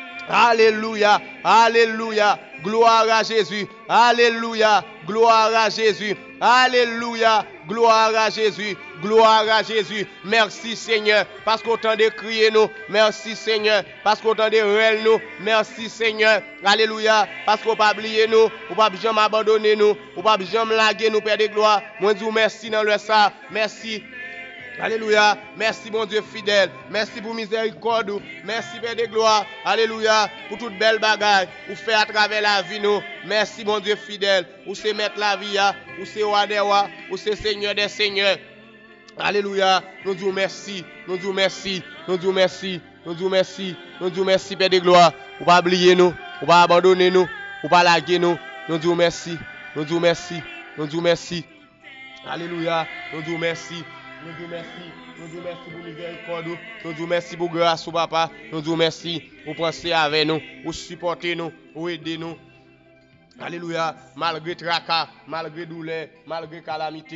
Alléluia, alléluia, gloire à Jésus, alléluia, gloire à Jésus, alléluia, gloire à Jésus, gloire à Jésus. Merci Seigneur, parce qu'autant de crier nous, merci Seigneur, parce qu'autant de réel nous, merci Seigneur, alléluia, parce qu'on pas oublier nous, on pas jamais abandonner nous, on pas jamais laguer nous, Père de gloire. Moi je vous merci dans le sang, merci. Alléluia. Merci, mon Dieu fidèle. Merci pour miséricorde. Merci, Père de gloire. Alléluia. Pour toute belle bagaille. Ou faire à travers la vie, nous. Merci, mon Dieu fidèle. Ou c'est mettre la vie, ou c'est roi des rois, ou c'est Seigneur des seigneurs. Alléluia. Nous disons merci. Nous disons merci. Nous disons merci. Nous disons merci. Nous disons merci, Père de gloire. Ou pas oublier nous. Ou pas abandonner nous. Ou pas laguer nous. Nous disons merci. Nous disons merci. Nous disons merci. Alléluia. Nous disons merci. Nous disons merci, nous disons merci pour miséricorde, nous disons merci pour grâce, papa, nous disons merci pour penser avec nous, pour supporter nous, pour aider nous. Alléluia, malgré tracas, malgré douleur, malgré calamité,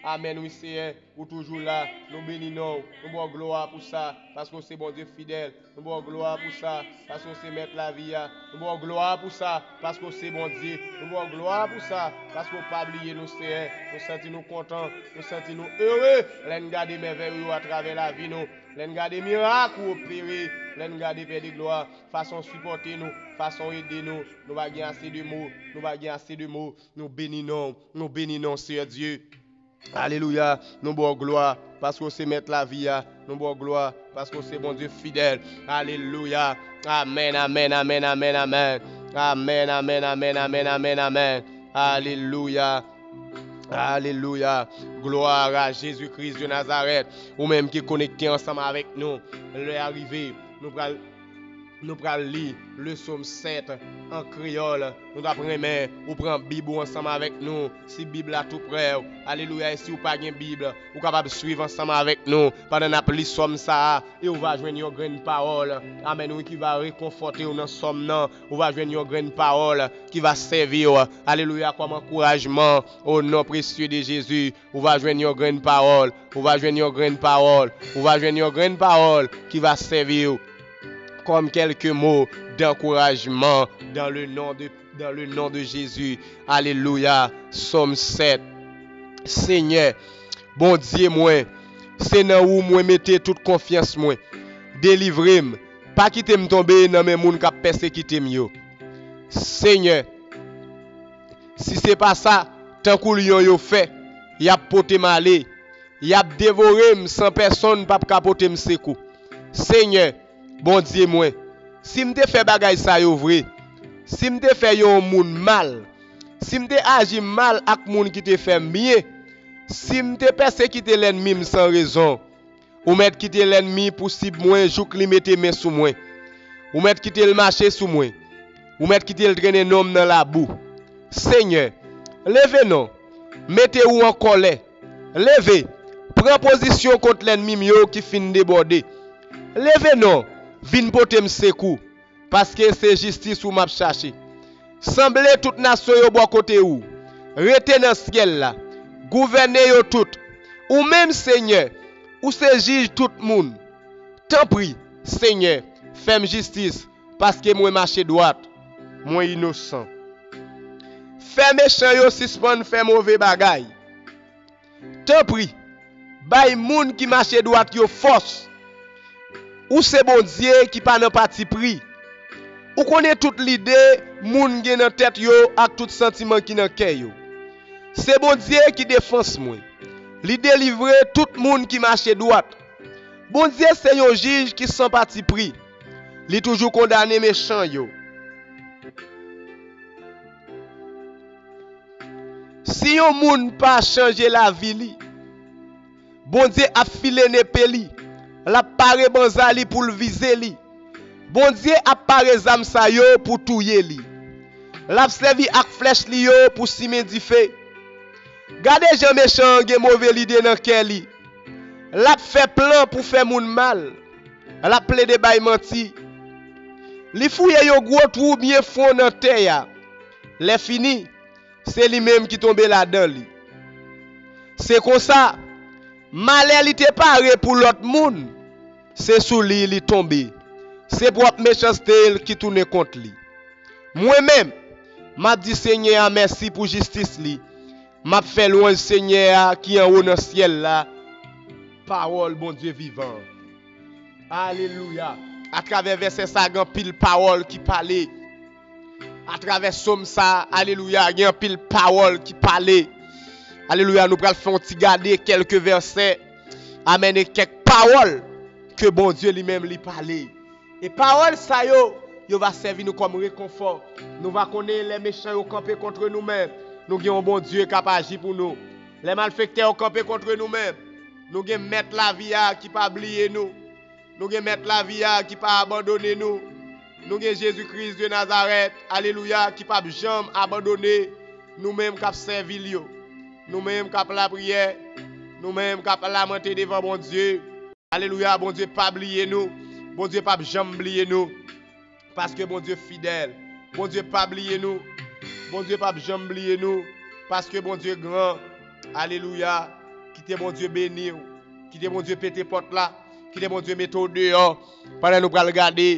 Amen, oui, Seigneur, pour toujours là. Nous bénissons, nous bon gloire pour ça, parce que c'est bon Dieu fidèle. Nous bon gloire pour ça, parce que c'est mettre la vie. Nous bon gloire pour ça, parce que c'est bon Dieu. Nous bon gloire pour ça, parce qu'on pas oublier nous, Seigneur. Nous sentons nous contents, nous sentons nous heureux. L'en garder merveilleux à travers la vie, nous. L'en garder miracle opéré. L'en garder Père de gloire, façon supporter nous, façon aider nous. Nous va gagner assez de mots, nous va gagner assez de mots. Nous bénissons, nous bénissons, Seigneur Dieu. Alléluia, nous bon gloire parce qu'on sait mettre la vie, nous bon gloire parce qu'on sait bon Dieu fidèle. Alléluia, amen, amen, amen, amen, amen, amen, amen, amen, amen, amen, amen. Alléluia, alléluia, gloire à Jésus-Christ de Nazareth, ou même qui est connecté ensemble avec nous. L'heure est arrivée, nous prenons Nous prenons lire le psaume sept en créole. Nous apprenons, ou prenons la Bible ensemble avec nous. Si la Bible est tout près, alléluia. Et si vous n'avez pas de Bible, vous êtes capable de suivre ensemble avec nous. Pendant que nous sommes ça, et vous va joindre une grande parole. Amen. Oui, qui va réconforter dans somme. Vous va joindre une grande parole qui va servir. Alléluia, comme encouragement au nom précieux de Jésus. Vous va joindre une grande parole. Vous va joindre une grande parole. Vous va joindre une grande parole qui va servir comme quelques mots d'encouragement dans le nom de, dans le nom de Jésus. Alléluia. Somme sept. Seigneur, bon Dieu, moi, c'est dans où moi mettez toute confiance moi. Délivrez-moi. Pas quitter me tomber dans mes moun qui persécuté moi. Seigneur, si c'est pas ça, tant que lion yo fait, y a poté malé, y a dévoré sans personne pas capoter me sekou. Seigneur, bon Dieu moi, si m'te fait bagay sa yo vrai, si m'te fait yon moun mal, si m'te agi mal ak moun qui te fait bien, si m'te persécuté l'ennemi sans raison, ou m'te quitter l'ennemi pour si moi jouk li mette main sous moi, ou m'te quitter le marché sous moi, ou m'te quitter le traîner nom dans la boue. Seigneur, levez non, mettez ou en colère, levez, prends position contre l'ennemi qui fin déborder. Levez non, vin pote m'sekou, parce que c'est justice ou m'a cherché. Semblez toute nation yo bois côté ou, rete dans ciel là, gouvernez yo tout, ou même Seigneur, ou c'est juge tout monde. Tant prie, Seigneur, fais justice, parce que moi marche droite, moi innocent. Fais méchant yo suspend, fais mauvais bagay. Tant prie, bay moun qui marche droite yo force. Ou c'est bon Dieu qui pas nan parti pris. Ou connaît toute l'idée moun gen nan tête yo ak tout sentiment qui nan cœur yo. C'est bon Dieu qui défense moi. Li délivrer tout moun qui marche droite. Bon Dieu c'est un juge qui sans parti pris. Li toujours condamner méchant yo. Si yon moun pas changer la vie li, bon Dieu a filé n'épée li. La pare banzali pour le viser li. Bon Dieu a pare zam sa yo pour touyer li. La servi ak flèche li yo pour simer di fè. Gade jan méchant gen mauvais l'idée dans cœur li. La fait plan pour faire moun mal. La ple de bay menti. Li fouye yo gros trou bien fond dans terre. Les fini, c'est lui même qui tombe là-dedans li. C'est comme ça. Malheur li te paré pour l'autre moun. C'est sous lui li tombé. C'est propre méchanceté qui tourne contre lui. Moi-même, m'a dit Seigneur merci pour justice li. M'a fait loin Seigneur qui en haut dans ciel là. Parole bon Dieu vivant. Alléluia. À travers verset ça, il y a pile parole qui parlait. À travers somme ça, alléluia, il y a pile parole qui parlait. Alléluia, nous allons faire regarder quelques versets. Amen, et quelques paroles que bon Dieu lui-même lui parlait. Et paroles ça yo, yo va servir nous comme réconfort. Nous va connaître les méchants qui campé contre nous-mêmes. Nous avons un bon Dieu qui a agi pour nous. Les malfaiteurs qui campé contre nous-mêmes. Nous avons mettre la vie qui pas oublier nous. Nous avons mettre la vie qui pas abandonner nous. Nous avons Jésus-Christ de Nazareth, alléluia, qui pas jamais abandonner nous-mêmes qui servi lui. Nous-mêmes qui la prière, nous-mêmes qui lamenter devant bon Dieu. Alléluia, bon Dieu pas oublier nous. Bon Dieu pas jamais oublier nous. Parce que bon Dieu fidèle. Bon Dieu pas oublier nous. Bon Dieu pas jamais oublier nous. Parce que bon Dieu grand. Alléluia. quittez mon Dieu béni, quittez mon Dieu pété porte là, quittez mon Dieu mettre au dehors, pendant nous allons regarder,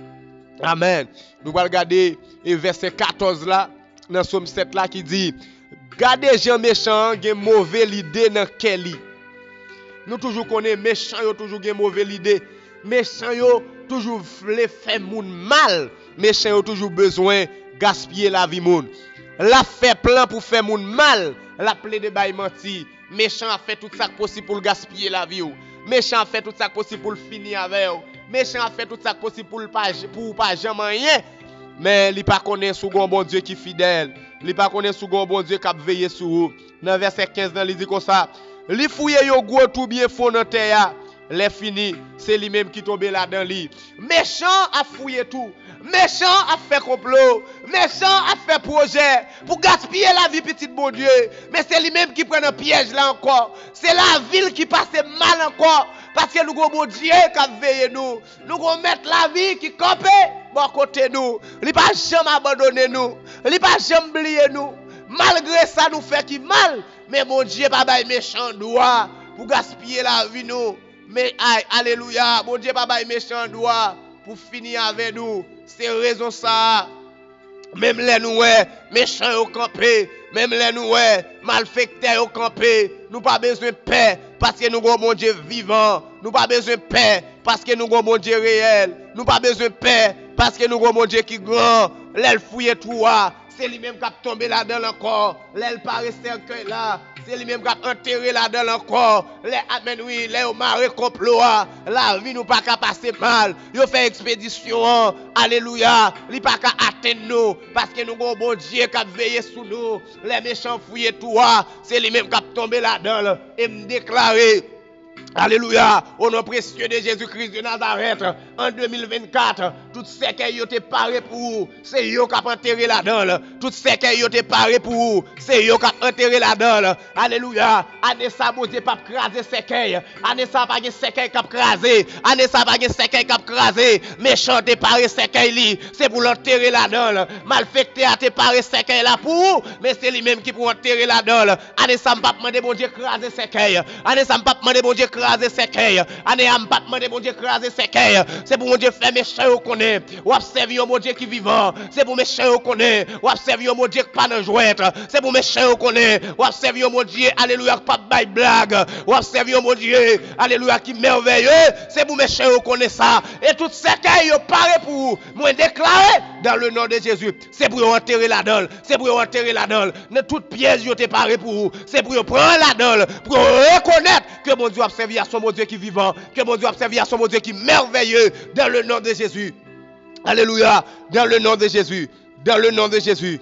amen, nous allons regarder et verset quatorze là, dans Somme sept là qui dit, gardez gens méchants, gen mauvais idée dans quel lit. Nous toujours connaissons méchants, yo toujours gen mauvais idée. Méchants yo toujours vle faire moun mal. Méchants yo toujours besoin gaspiller la vie moun. La fait plan pour faire moun mal, la plaide bay menti. Méchant a fait tout ça possible pour gaspiller la vie ou. Méchant a fait tout ça possible pour finir avec ou. Méchant a fait tout ça possible pour pas pour pas jamais rien. Mais il pas connaît sous gon bon Dieu qui fidèle. Il pas connaît sous gon bon Dieu qui a veillé sur vous. Dans verset quinze il dit comme ça. Li fouye yo gros tout bien fond dans terre. Les fini, c'est lui même qui tombe là dans lui. Méchant a fouillé tout. Méchant a fait complot. Méchant a fait projet pour gaspiller la vie petit bon Dieu. Mais c'est lui même qui prend un piège là encore. C'est la ville qui passe mal encore. Parce que nous avons bon Dieu qui a veillé nous. Nous allons mettre la vie qui campe bon côté nous. Il ne pas jamais abandonner nous. Il ne pas jamais oublier nous. Malgré ça nous fait qui mal. Mais mon Dieu pas bail méchant droit pour gaspiller la vie nous. Mais aïe, alléluia, mon Dieu pas bail méchant droit pour finir avec nous. C'est raison ça. Même les nous méchants au campé, même les nous malfecteurs au campé, nous pas besoin de paix parce que nous avons mon Dieu vivant. Nous pas besoin de paix parce que nous avons mon Dieu réel. Nous pas besoin de paix parce que nous avons mon Dieu qui grand. L'aile fouille tout. C'est lui-même qui a tombé là-dedans encore. L'aile pas resté cercueil là. C'est lui-même qui a enterré là-dedans encore. Les amen oui, les au maré complot. La vie nous pas qu'à passer mal. Yo fait expédition. Alléluia. Il pas qu'à atteindre nous. Parce que nous avons bon Dieu qui a veillé sur nous. Les méchants fouillent tout. C'est lui-même qui a tombé là-dedans. Et me déclarer. Alléluia, au nom précieux de Jésus-Christ de Nazareth, en deux mille vingt-quatre, tout ce qui a été paré pour vous, c'est eux qui ont enterré là-dedans. Tout ce qui a été paré pour vous, c'est eux qui ont enterré là-dedans. Alléluia, année ça, mon Dieu, pas craser séquelles. Année ça, pas de séquelles qui a crasé. Année ça, pas de séquelles qui a crasé. Méchant, t'es paré séquelles, c'est pour l'enterrer là-dedans. Malfecté, t'es paré séquelles là pour vous, mais c'est lui-même qui pour enterrer là-dedans. Année ça, pas demander, mon Dieu, craser séquelles. Année ça, pas demander, mon Dieu, craser séquelles. Année am pas demander mon Dieu craser séquelles. C'est pour mon Dieu faire méchant au connaît. Ou observer mon Dieu qui vivant. C'est pour méchant au connaît. Ou observer mon Dieu qui pas dans jouette. C'est pour méchant au connaît. Ou observer mon Dieu alléluia pas bail blague. Ou observer mon Dieu alléluia qui merveilleux. C'est pour méchant au connaît ça. Et tout séquelles yo paré pour moi déclarer dans le nom de Jésus. C'est pour enterrer la dalle. C'est pour enterrer la dalle. Ne toute pièce yo te paré pour vous. C'est pour prendre la dalle pour reconnaître que mon Dieu observe à son mon Dieu qui vivant, que mon Dieu observe à son mon Dieu qui merveilleux dans le nom de Jésus. Alléluia, dans le nom de Jésus, dans le nom de Jésus.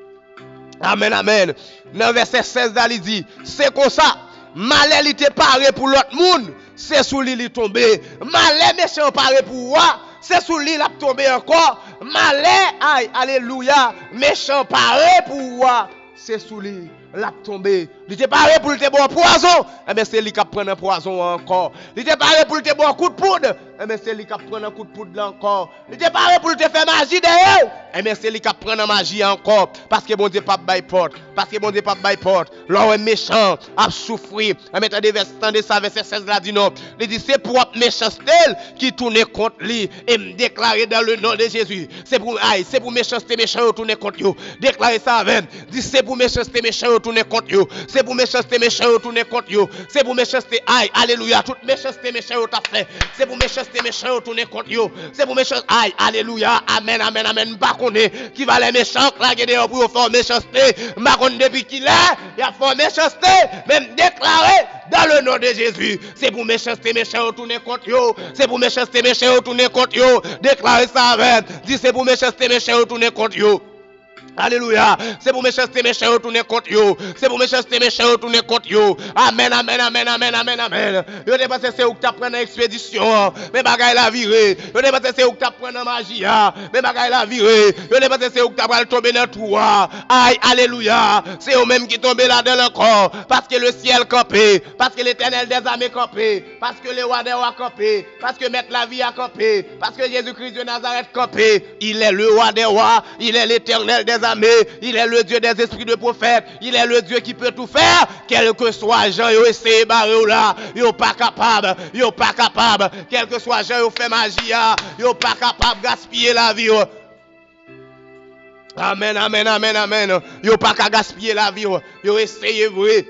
Amen, amen. Dans verset seize, il dit, c'est comme ça, malheur il était paré pour l'autre monde, c'est sous lui il tombé. Malheur méchant paré pour moi, c'est sous lui il a tombé encore. Malheur, aïe, alléluia, méchant paré pour moi, c'est sous lui. La tombé. Il était paré pour te boire poison. Eh bien, c'est lui qui a pris un poison encore. Il était paré pour te boire un coup de poudre. Eh bien, c'est lui qui a pris un coup de poudre là encore. Il était paré pour te faire magie derrière. Eh bien, c'est lui qui a pris une magie encore. Parce que bon Dieu pas bail porte. Parce que bon Dieu pas bail porte. L'homme est méchant, a souffrir. Eh bien, attendez, verset ça, verset seize là dit non. Il dit c'est pour méchanceté qui tourne contre lui et me déclarer dans le nom de Jésus. C'est pour aïe, c'est pour méchanceté méchant tourner contre vous. Déclarer ça avec. Dit c'est pour méchanceté méchant tourner contre vous. C'est pour méchanceté méchant tourner contre vous. C'est pour méchanceté aïe, alléluia. Toute méchanceté méchant t'a fait. C'est pour méchanceté méchant tourner contre vous. C'est pour méchanceté aïe, alléluia. Amen, amen, amen. Pas connaît qui va les méchants claguer dehors pour faire méchanceté. Pas connaît depuis qu'il est, il a fait méchanceté. Même déclaré dans le nom de Jésus. C'est pour méchanceté méchant tourner contre vous. C'est pour méchanceté méchant tourner contre vous. Déclarez ça avec. Dis c'est pour méchanceté méchant tourner contre vous. Alléluia. C'est pour méchanceté méchant retourner contre vous. C'est pour méchanceté méchant retourner contre vous. Amen, amen, amen, amen, amen, amen. Yo ne pas c'est où que tu prends une expédition. Mais bagaille la virée. Yo ne pas c'est où que tu prends une magie. Mais bagaille la virée. Yo ne pas c'est où que tu vas tomber dans le trou. Aïe, alléluia. C'est eux même qui tombent là dans le corps. Parce que le ciel campé. Parce que l'éternel des armées campé. Parce que le roi des rois campé. Parce que mettre la vie à campé. Parce que Jésus-Christ de Nazareth campé. Il est le roi des rois. Il est l'éternel des armées, il est le Dieu des esprits de prophètes, il est le Dieu qui peut tout faire, quel que soit Jean, yo essaye barrer là, yo pas capable, yo pas capable, quel que soit Jean, yo fait magie, yo pas capable de gaspiller la vie. Amen, amen, amen, amen. Yo pas qu'à gaspiller la vie, yo essaye vrai.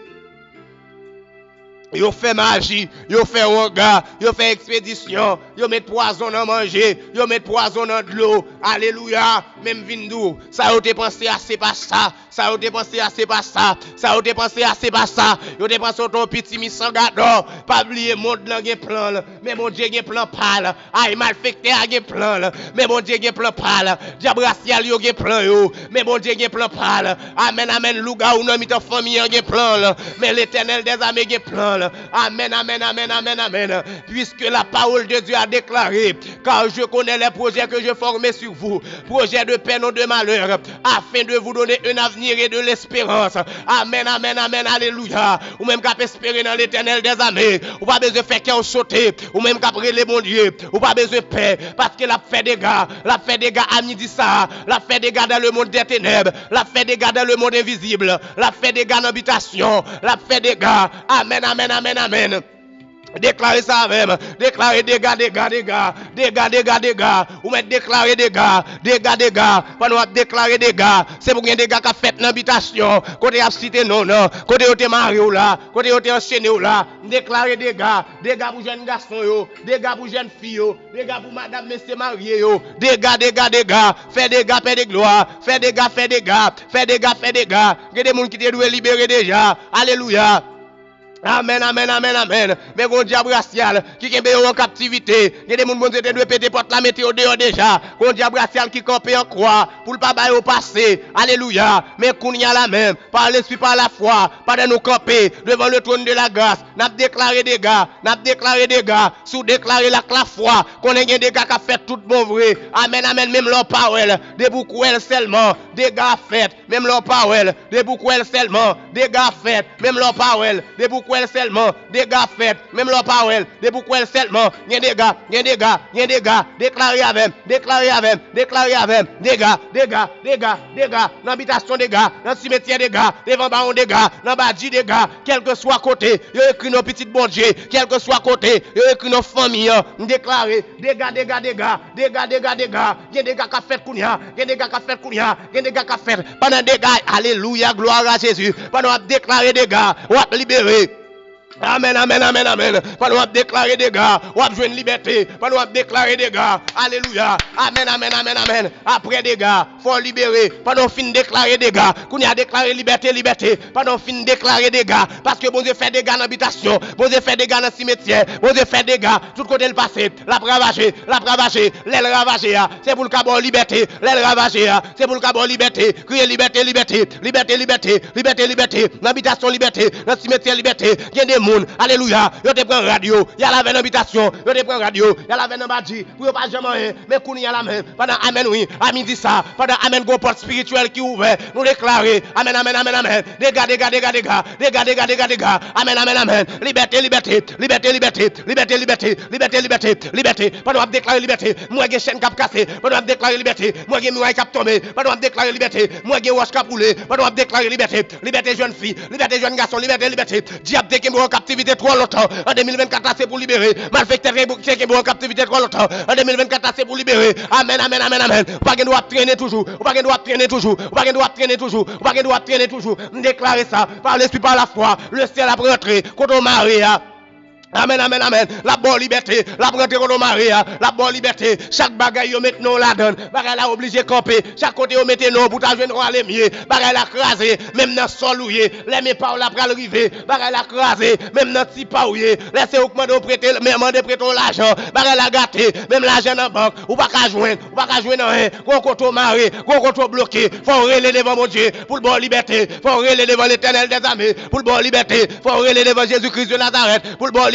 Yo fait magie, yo fait regard, yo fait expédition, yo met poison dans manger, yo met poison dans de l'eau. Alléluia, même vindou. Ça yo te pensé à c'est pas ça, ça yo te pensé à c'est pas ça, ça yo te pensé à c'est pas ça. Yo te pensé ton petit misangado, pas oublier monde là gen plan là, mais mon Dieu gen plan pâle. Aïe malfecté a gen plan là, mais mon Dieu gen plan pâle. Diabracial yo gen plan yo, mais mon Dieu gen plan pâle. Amen amen louga ou nan mi ta famille gen plan là, mais l'Éternel des armées gen plan là. Amen, amen, amen, amen, amen. Puisque la parole de Dieu a déclaré, car je connais les projets que je formais sur vous, projets de paix, non de malheur, afin de vous donner un avenir et de l'espérance. Amen, amen, amen, alléluia. Ou même qu'à espérer dans l'Éternel des armées, ou pas besoin de faire qu'un sauter, ou même qu'à prier les bons dieux, ou pas besoin de paix, parce que la fait des gars, la fait des gars à midi ça, la fait des gars dans le monde des ténèbres, la fait des gars dans le monde invisible, la fait des gars dans l'habitation, la fait des gars. Amen, amen, amen, amen. Amen. Déclarez ça même. Déclarez dégâts, dégâts, dégâts. Dégâts, dégâts, dégâts. Ou mettre déclarer dégâts. Dégâts, dégâts. Pendant qu'on déclarer dégâts. C'est pour qu'il y ait des gars qui ont fait l'habitation. Côté à cité non, non. Côté où tu es marié ou là. Côté où tu es enchaîné ou là. Déclarez dégâts. Dégâts pour jeunes garçons yo. Dégâts pour jeunes filles yo. Dégâts pour madame, messieurs mariés yo. Dégâts, dégâts, dégâts. Fais des gars, fais des gloires. Fais des gars, fais des gars. Fais des gars, fais des gars. Il y a des gens qui te doivent libérer déjà. Alléluia. Amen, amen, amen, amen. Mais bon diable racial qui est en captivité. Il y a des gens qui doivent péter porte la météo dehors déjà. Bon diable racial qui campe en croix pour ne pas bailler au passé. Alléluia. Mais qu'on y a la même. Par l'esprit, par la foi. Pas de nous camper devant le trône de la grâce. N'a déclaré des gars. N'a déclaré des gars. Sous déclarer la, la foi. Qu'on ait des gars qui ont fait tout bon vrai. Amen, amen. Même leur parole. Des beaucoup seulement. Des gars fait. Même leur parole. Des beaucoup seulement. Des gars fait. Même leur parole. Des beaucoup seulement, des gars fait, même leur parole, des beaucoup seulement, il y a des gars, il y a des gars, il y a des gars, déclarez avec, déclarez avec, déclarez avec, des gars, des gars, des gars, des gars, dans l'habitation des gars, dans le cimetière des gars, devant baron des gars, dans le badji des gars, quel que soit côté, il y a écrit nos petites bon Dieu, quel que soit côté, il y a écrit nos familles, déclarez, des gars, des gars, des gars, des gars, des gars, des gars, il y a des gars qui ont fait Kounia, il y a des gars qui ont fait Kounia, il y a des gars qui ont fait, pendant des gars, alléluia, gloire à Jésus, pendant déclarer des gars, on va libérer. Amen, amen, amen, amen. Pendant qu'on déclarer des gars, on va jouer une liberté. Pendant qu'on déclarer des gars, alléluia. Amen, amen, amen, amen. Après des gars, faut libérer. Pendant qu'on finit déclarer des gars, qu'on a déclaré liberté, liberté. Pendant qu'on finit déclarer des gars, parce que bon Dieu fait des gars dans l'habitation, bon Dieu fait des gars dans le cimetière, bon Dieu fait des gars, tout côté le passé, la ravager, la ravager, l'aile ravager, c'est pour le cabot liberté, l'aile ravager, c'est pour le cabot liberté, crier liberté, liberté, liberté, liberté, liberté, liberté, l'habitation liberté, dans le cimetière liberté, il y a des monde, alléluia, yo te prend radio, y a la veine habitation, yo te prend radio, y a la veine badji, pour pas jamais, mais qu'on y a la main, pendant amen oui, à midi ça, pendant amen go porte spirituel qui ouvert, nous déclarer, amen, amen, amen, amen, dégâts, dégâts, dégâts, dégâts, dégâts, dégâts, dégâts, dégâts, amen, amen, amen, liberté, liberté, liberté, liberté, liberté, liberté, liberté, liberté, liberté, pendant on déclarer liberté, moi j'ai chaîne cap cassé, pendant on déclarer liberté, moi j'ai muraille cap tombé, pendant on déclarer liberté, moi j'ai roche cap roulé, pendant on déclarer liberté, liberté jeune fille, liberté jeune garçon, liberté, liberté, diable qui est en captivité trop longtemps, en deux mille vingt-quatre c'est pour libérer, malfecteur qui est en captivité trop longtemps, en deux mille vingt-quatre c'est pour libérer, amen, amen, amen, amen, ou pas qu'on doit traîner toujours, ou pas qu'on doit traîner toujours, ou pas qu'on doit traîner toujours, ou pas qu'on doit traîner toujours, déclarer ça, par l'esprit, par la foi, le ciel a rentré, quand on marie, amen, amen, amen. La bonne liberté, la rentrée contre Maria, la bonne liberté. Chaque bagaille, yo met non la donne. Bagaille la obligé de camper. Chaque côté, yo mette non pour ta jeune roi les mieux. Bagaille la crasé, même dans sol ouillé. Les mes pas la pral rivé. Bagaille la crasé, même dans petit pas ouillé. Laissez ou demander prêter, même demander prêter l'argent. Bagaille la gâté, même l'argent dans banque. Ou pas qu'à joindre, ou pas qu'à joindre rien. Gros côté maré, gros côté bloqué. Faut relayer devant mon Dieu pour le bon liberté. Faut relayer devant l'Éternel des armées pour le bon liberté. Faut relayer devant Jésus-Christ de Nazareth pour le bon liberté.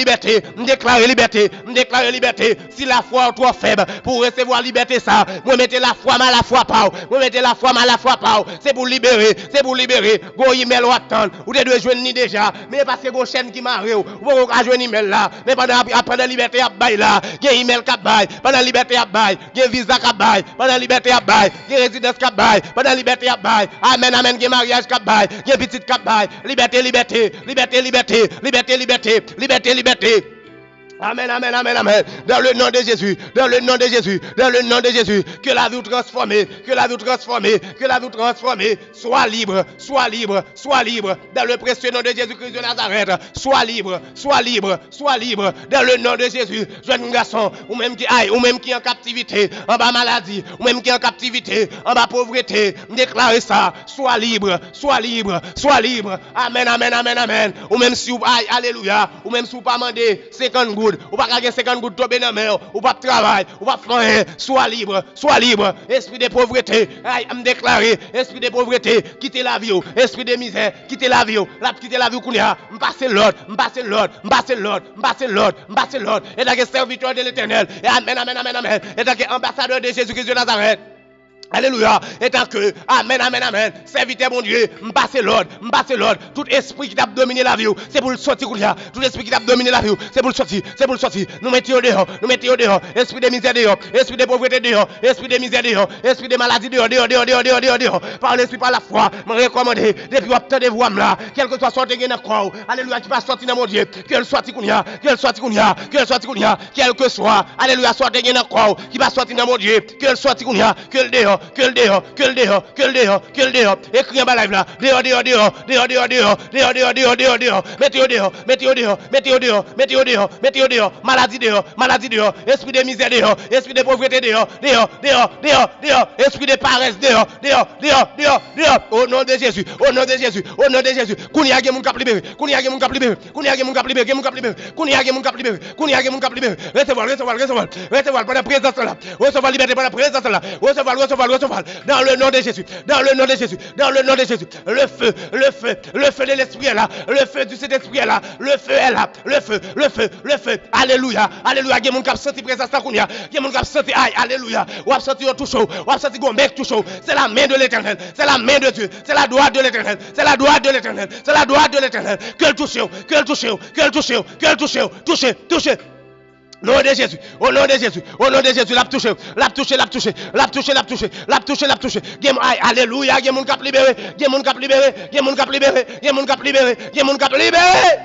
liberté, me déclarer liberté, me déclarer liberté. Si la foi est trop faible pour recevoir liberté ça, moi mettez la foi mal la foi pas, moi mettez la foi mal la foi pas. C'est pour libérer, c'est pour libérer. Go email ou attendre, ou de deux joindre ni déjà, mais parce que go chaîne qui marre ou vous pas joindre email là, mais pendant après la liberté à bail là, gen email ka bail, pendant liberté à bail, gen visa ka bail, pendant liberté à bail, gen résidence ka bail, pendant liberté à bail. Amen amen, gen mariage ka bail, gen petite ka bail. Liberté liberté, liberté liberté, liberté liberté, liberté liberté. Amen, amen, amen, amen. Dans le nom de Jésus, dans le nom de Jésus, dans le nom de Jésus, que la vie transformée, que la vie transformée, que la vie transformée, soit libre, soit libre, soit libre. Dans le précieux nom de Jésus-Christ de Nazareth, soit libre, soit libre, soit libre. Dans le nom de Jésus, jeune garçon, ou même qui aille, ou même qui est en captivité, en bas maladie, ou même qui est en captivité, en bas pauvreté, déclarez ça, soit libre, soit libre, soit libre. Amen, amen, amen, amen. Ou même si vous aille, alléluia, ou même si vous pas demander cinquante gouttes, ou pas gagner cinquante gouttes tomber dans la mer, ou pas travail, ou pas faire, sois libre, sois libre. Esprit de pauvreté, aïe, me déclarer, esprit de pauvreté, quittez la vie, esprit de misère, quittez la vie, la quittez la vie qu'on y a, me passer l'ordre, me passer l'ordre, me passer l'ordre, me passer l'ordre, me passer l'ordre, et tant que serviteur de l'Éternel, et amen, amen, amen, amen, et tant que ambassadeur de Jésus-Christ de Nazareth. Alléluia. Et tant que, amen, amen, amen, serviteur mon Dieu, m'passe l'ordre, m'passe l'ordre. Tout esprit qui t'a dominé la vie, c'est pour le sortir. Tout esprit qui t'a dominé la vie, c'est pour le sortir, c'est pour le sortir. Nous mettons dehors, nous mettons dehors. Esprit de misère dehors, esprit de pauvreté dehors, esprit de misère dehors, esprit de maladie dehors, dehors, dehors, dehors, dehors, dehors, dehors. Par l'esprit, par la foi, me recommander, depuis obtenez-vous là, quel que soit sorti dans le corps, alléluia, qui va sortir dans mon Dieu, qu'elle soit qu'on y a, qu'elle soit qu'on y a, qu'elle soit qu'on y a, quel que soit, alléluia, sorti dans le corps, qui va sortir dans mon Dieu, qu'elle soit qu'on y a, qu'elle dehors. Que le dehors, que le dehors, que le dehors, que le dehors. Écris en bas live là. Dehors, dehors, dehors, dehors, dehors, dehors, dehors, dehors, dehors, dehors, dehors. Mettez au dehors, mettez au dehors, mettez au dehors, mettez au dehors, mettez au dehors. Maladie dehors, maladie dehors. Esprit de misère dehors, esprit de pauvreté dehors, dehors, dehors, dehors, dehors. Esprit de paresse dehors, dehors, dehors, dehors, dehors. Au nom de Jésus, au nom de Jésus, au nom de Jésus. Kounia gen moun kap libéré, Kounia gen moun kap libéré, Kounia gen moun kap libéré, gen moun kap libéré, Kounia gen moun kap libéré, Kounia gen moun kap libéré. Recevoir, recevoir, recevoir, recevoir par la présence là. Recevoir liberté par la présence là. Recevoir, recevoir, recevoir. Dans le nom de Jésus, dans le nom de Jésus, dans le nom de Jésus, le feu, le feu, le feu de l'esprit est là, le feu du Saint-Esprit est là, le feu est là, le feu, le feu, le feu, alléluia, alléluia, il y a mon cap senti présence là, il y a mon cap senti, aïe, alléluia, ou a senti tout chaud, ou a senti gon mec tout chaud, c'est la main de l'Éternel, c'est la main de Dieu, c'est la droite de l'Éternel, c'est la droite de l'Éternel, c'est la droite de l'Éternel, que le touche, que le touche, que le touche, que le touche, touche, touche. Nom de Jésus, au nom de Jésus, au nom de Jésus, l'a touché, l'a touché, l'a touché, l'a touché, l'a touché, l'a touché, l'a touché. Alléluia, il y a mon cap libéré, il y a mon cap libéré, il y a mon cap libéré, il y a mon cap libéré, il y a mon cap libéré.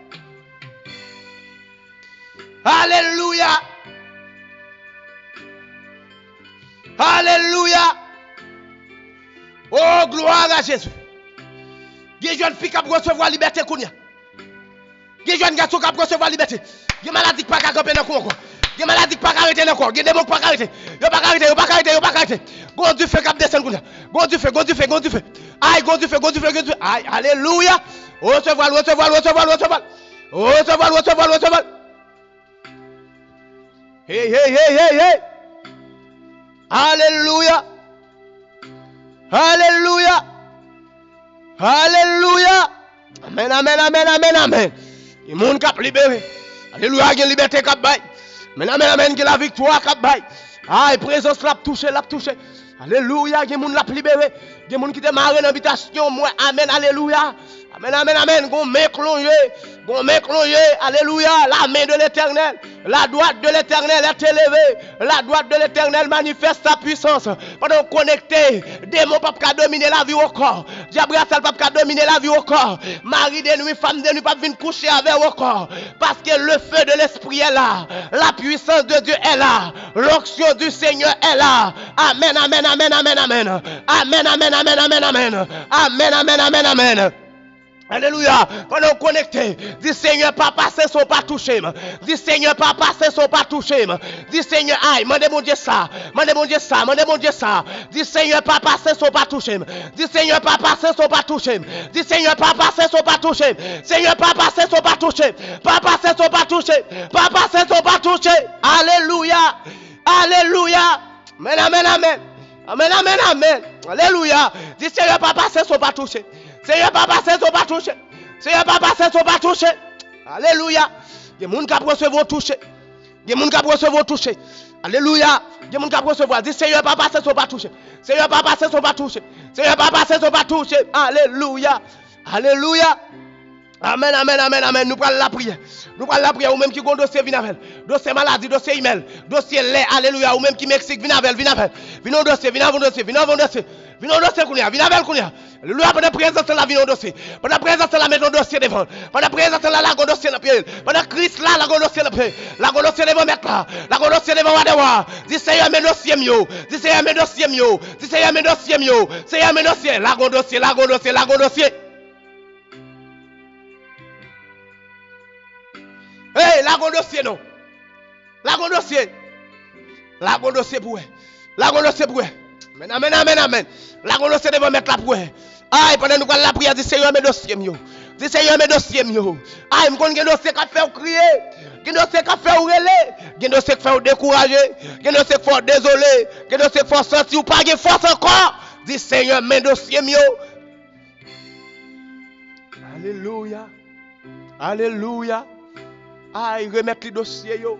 Alléluia. Alléluia. Oh, gloire à Jésus. Il y a une jeune fille qui a recevoir la liberté. Il y a une jeune garçon qui a recevoir la liberté. Il y a une maladie qui n'a pas camper dans le corps. Il y a une maladie qui n'a pas arrêter dans le corps. Il y a des démons qui n'ont pas arrêter. Il n'y a pas arrêter, il n'y a pas arrêter, il n'y a pas arrêter. Go du feu qui descend. Go du feu, go du feu, go du feu. Aïe, go du feu, go du feu, go du feu. Aïe, alléluia. Recevoir, recevoir, recevoir, recevoir. Recevoir, recevoir, recevoir. Hey, hey, hey, hey, hey. Alléluia. Alléluia. Alléluia. Amen, amen, amen, amen, amen. Il y a monde qui a libéré. Alléluia, il y a liberté qui a bail. Amen, amen, amen, il y a la victoire qui a bail. Ah, la présence l'a touché, l'a touché. Alléluia, il y a monde qui a libéré. Il y a monde qui démarre dans l'habitation. Moi, amen, alléluia. Amen, amen, amen. Gon main clongé, gon main clongé. Alléluia, la main de l'Éternel. La droite de l'Éternel est élevée. La droite de l'Éternel manifeste sa puissance. Pendant connecté, démon pas qu'à dominer la vie au corps. Diable pas qu'à dominer la vie au corps. Mari de nuit, femme de nuit pas venir coucher avec au corps. Parce que le feu de l'esprit est là. La puissance de Dieu est là. L'onction du Seigneur est là. Amen, amen, amen, amen, amen. Amen, amen, amen, amen, amen. Amen, amen, amen, amen. Alléluia. Pendant connecté, dis Seigneur, pas passer, sont pas touché. Dis Seigneur, pas passer, sont pas touché. Dis Seigneur, aïe, mandez mon Dieu ça. Mandez mon Dieu ça, mandez mon Dieu ça. Dis Seigneur, pas passer, sont pas touché. Dis Seigneur, pas passer, sont pas touché. Dis Seigneur, pas passer, sont pas touché. Seigneur, pas passer, sont pas touché. Pas passer, sont pas touché. Pas passer, sont pas touché. Alléluia. Alléluia. Amen, amen, amen. Amen, amen, amen. Alléluia. Dis Seigneur, pas passer, sont pas touché. Seigneur, pas passer, sont pas touché. Seigneur, pas passer, sont pas touché. Alléluia. Il y a des gens qui recevoir toucher. Il y a des gens qui recevoir toucher. Alléluia. Il y a des gens qui recevoir. Dis Seigneur, papa, c'est son pas toucher. Seigneur, papa, c'est son pas toucher. Seigneur, papa, c'est son pas toucher. Alléluia. Alléluia. Amen, amen, amen, amen. Nous prenons la prière. Nous prenons la prière. Ou même qui ont un dossier, viens avec. Dossier maladie, dossier email, dossier lait. Alléluia. Ou même qui Mexique, viens avec, viens avec. Viens au dossier, viens au dossier, viens au dossier. Viens au dossier, viens avec, viens. Alléluia. Pendant la présence, la viens au dossier. Pendant la présence, la mettre au dossier devant. Pendant la présence, la la dossier dans le pied. Pendant Christ, là, la dossier dans le pied. La dossier devant mettre là. La dossier devant Wadewa. Dis Seigneur, mes dossiers mieux. Dis Seigneur, mes dossiers mieux. Dis Seigneur, mes dossiers mieux. Seigneur, mes dossiers. La dossier, la dossier, la dossier. Hey, la dossier non. La dossier. La dossier pour. La dossier pour. Amen, amen, amen, amen. La dossier devant mettre la pour. Aïe, pendant nous la prière, dis Seigneur, mes dossiers mieux. Dis Seigneur, mes dossiers mieux. Aïe, me connais un dossier qui fait crier. Un dossier qui fait relais. Un dossier qui fait décourager. Un dossier qui fait désolé. Un dossier qui fait sentir ou pas de force encore. Dis Seigneur, mes dossiers mieux. Alléluia. Alléluia. Aïe, remettre les dossiers yo.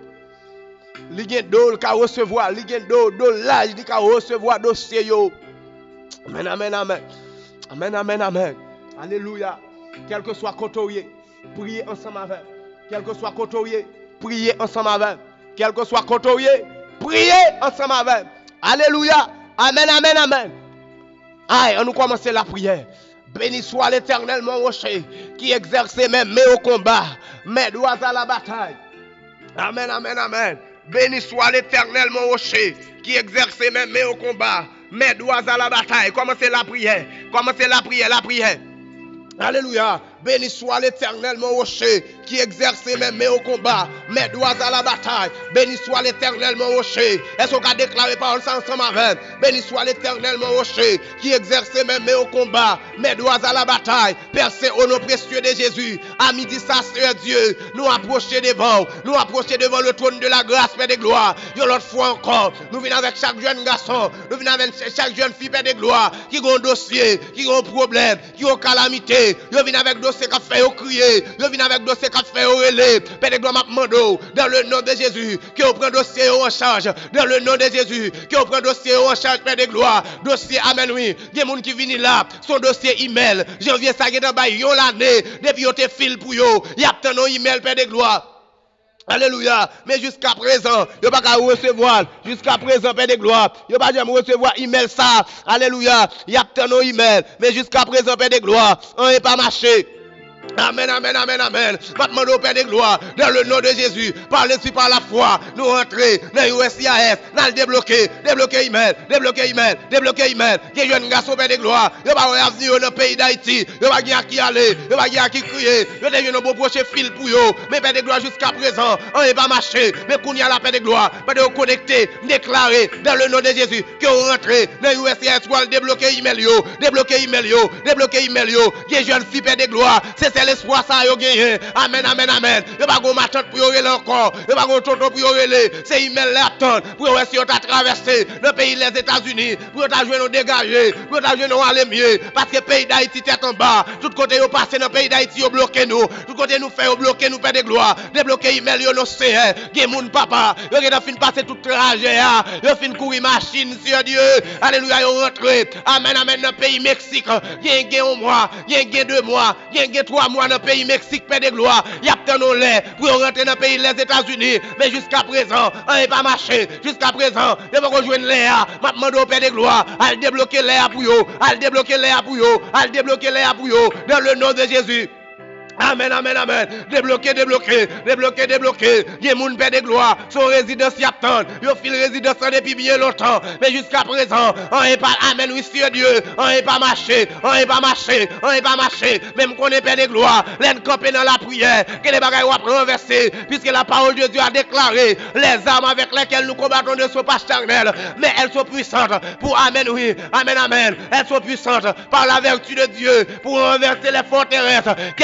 Li gen do ka recevoir, li gen do do l'âge di ka recevoir dossier yo. Amen, amen, amen. Amen, amen, amen. Alléluia. Quel que soit côté, priez ensemble avec. Quel que soit côté, priez ensemble avec. Quel que soit côté, priez ensemble avec. Alléluia. Amen, amen, amen. Aïe, on nous commence la prière. Béni soit l'Éternel, mon rocher, qui exerce mes mains au combat, mes doigts à la bataille. Amen, amen, amen. Béni soit l'Éternel, mon rocher, qui exerce mes mains au combat, mes doigts à la bataille. Commencez la prière. Commencez la prière, la prière. Alléluia. Béni soit l'Éternel, mon rocher, qui exerce mes mains au combat, mes doigts à la bataille. Béni soit l'Éternel, mon rocher. Est-ce qu'on a déclaré parole ça ensemble avec? Béni soit l'Éternel, mon rocher, qui exerce mes mains au combat, mes doigts à la bataille. Percé au nom précieux de Jésus. À midi, ça, Seigneur Dieu, nous approcher devant, nous approcher devant le trône de la grâce, Père de gloire. Et l'autre fois encore, nous venons avec chaque jeune garçon, nous venons avec chaque jeune fille, Père de gloire, qui a un dossier, qui a un problème, qui a une calamité. Nous venons avec dossier qui a fait crier, nous venons avec dossier qui a fait relais. Père de gloire, m'appelle dans le nom de Jésus, qui on prend dossier en charge, dans le nom de Jésus, qui on prend dossier en charge, Père de gloire, dossier, amen, oui. Il y a des gens qui viennent là, son dossier email, janvier, ça y est dans l'année, depuis on te file pour yo, il y a tant de email, Père de gloire. Alléluia. Mais jusqu'à présent, il n'y a pas qu'à recevoir. Jusqu'à présent, Père de gloire. Il n'y a pas qu'à recevoir email ça. Alléluia. Il y a tant de email. Mais jusqu'à présent, Père de gloire, on n'est pas marché. Amen, amen, amen, amen. Maintenant, au Père de gloire, dans le nom de Jésus, par l'esprit, par la foi, nous rentrons dans l'U S I A S, dans le débloquer, débloquer email, débloquer email, débloquer email. Il y a un jeunes garçons, Père de gloire, il n'y a pas d'avenir dans le pays d'Haïti, il n'y a pas de qui aller, il n'y a pas de qui crier, il y a des beaux proches fil pour eux. Mais Père de gloire, jusqu'à présent, on n'est pas marché, mais qu'on y a la Père de gloire, Père de connecter, déclarer, dans le nom de Jésus, que vous rentrez dans l'U S I A S pour débloquer email, yo, débloquer email, yo, débloquer email, yo. Il y a des jeunes filles, Père de gloire, c'est l'espoir ça yo gagné. Amen, amen, amen. Yo pas go matante pour yo relé encore. Yo pas go tonton pour yo relé. C'est email là attendre pour yo si yo t'a traversé le pays des États-Unis, pour yo t'a joué nous dégager, pour yo t'a joué nous aller mieux parce que pays d'Haïti tête en bas. Tout côté yo passé dans pays d'Haïti yo bloqué nous. Tout côté nous fait yo bloquer nous, Père de gloire. Débloquer email yo no c'est gen moun papa. Yo gen fin passer tout trajet là. Yo fin courir machine sur Dieu. Alléluia yo rentré. Amen, amen dans pays Mexique. Gen gen un mois, gen gen deux mois, gen gen trois mois dans pays Mexique, Père de gloire, il y a tant de lait pour rentrer dans le pays des États-Unis, mais jusqu'à présent, on n'est pas marché. Jusqu'à présent, il faut rejoindre l'air. Maintenant, au Père de gloire, à débloquer l'air pour eux, à débloquer l'air pour eux, à débloquer l'air pour eux, dans le nom de Jésus. Amen, amen, amen. Débloqué, débloqué, débloqué, débloqué. Il y a mon Père de gloire, son résidence y attend. Il fil résidence depuis bien longtemps. Mais jusqu'à présent, on n'est pas, amen, oui, Seigneur Dieu, on n'est pas marché, on n'est pas marché, on n'est pas marché. Même qu'on est Père de gloire, l'aide campé dans la prière, que les bagailles vont renverser, puisque la parole de Dieu a déclaré les armes avec lesquelles nous combattons ne sont pas charnelles, mais elles sont puissantes pour, amen, oui, amen, amen. Elles sont puissantes par la vertu de Dieu pour renverser les forteresses, quel que soit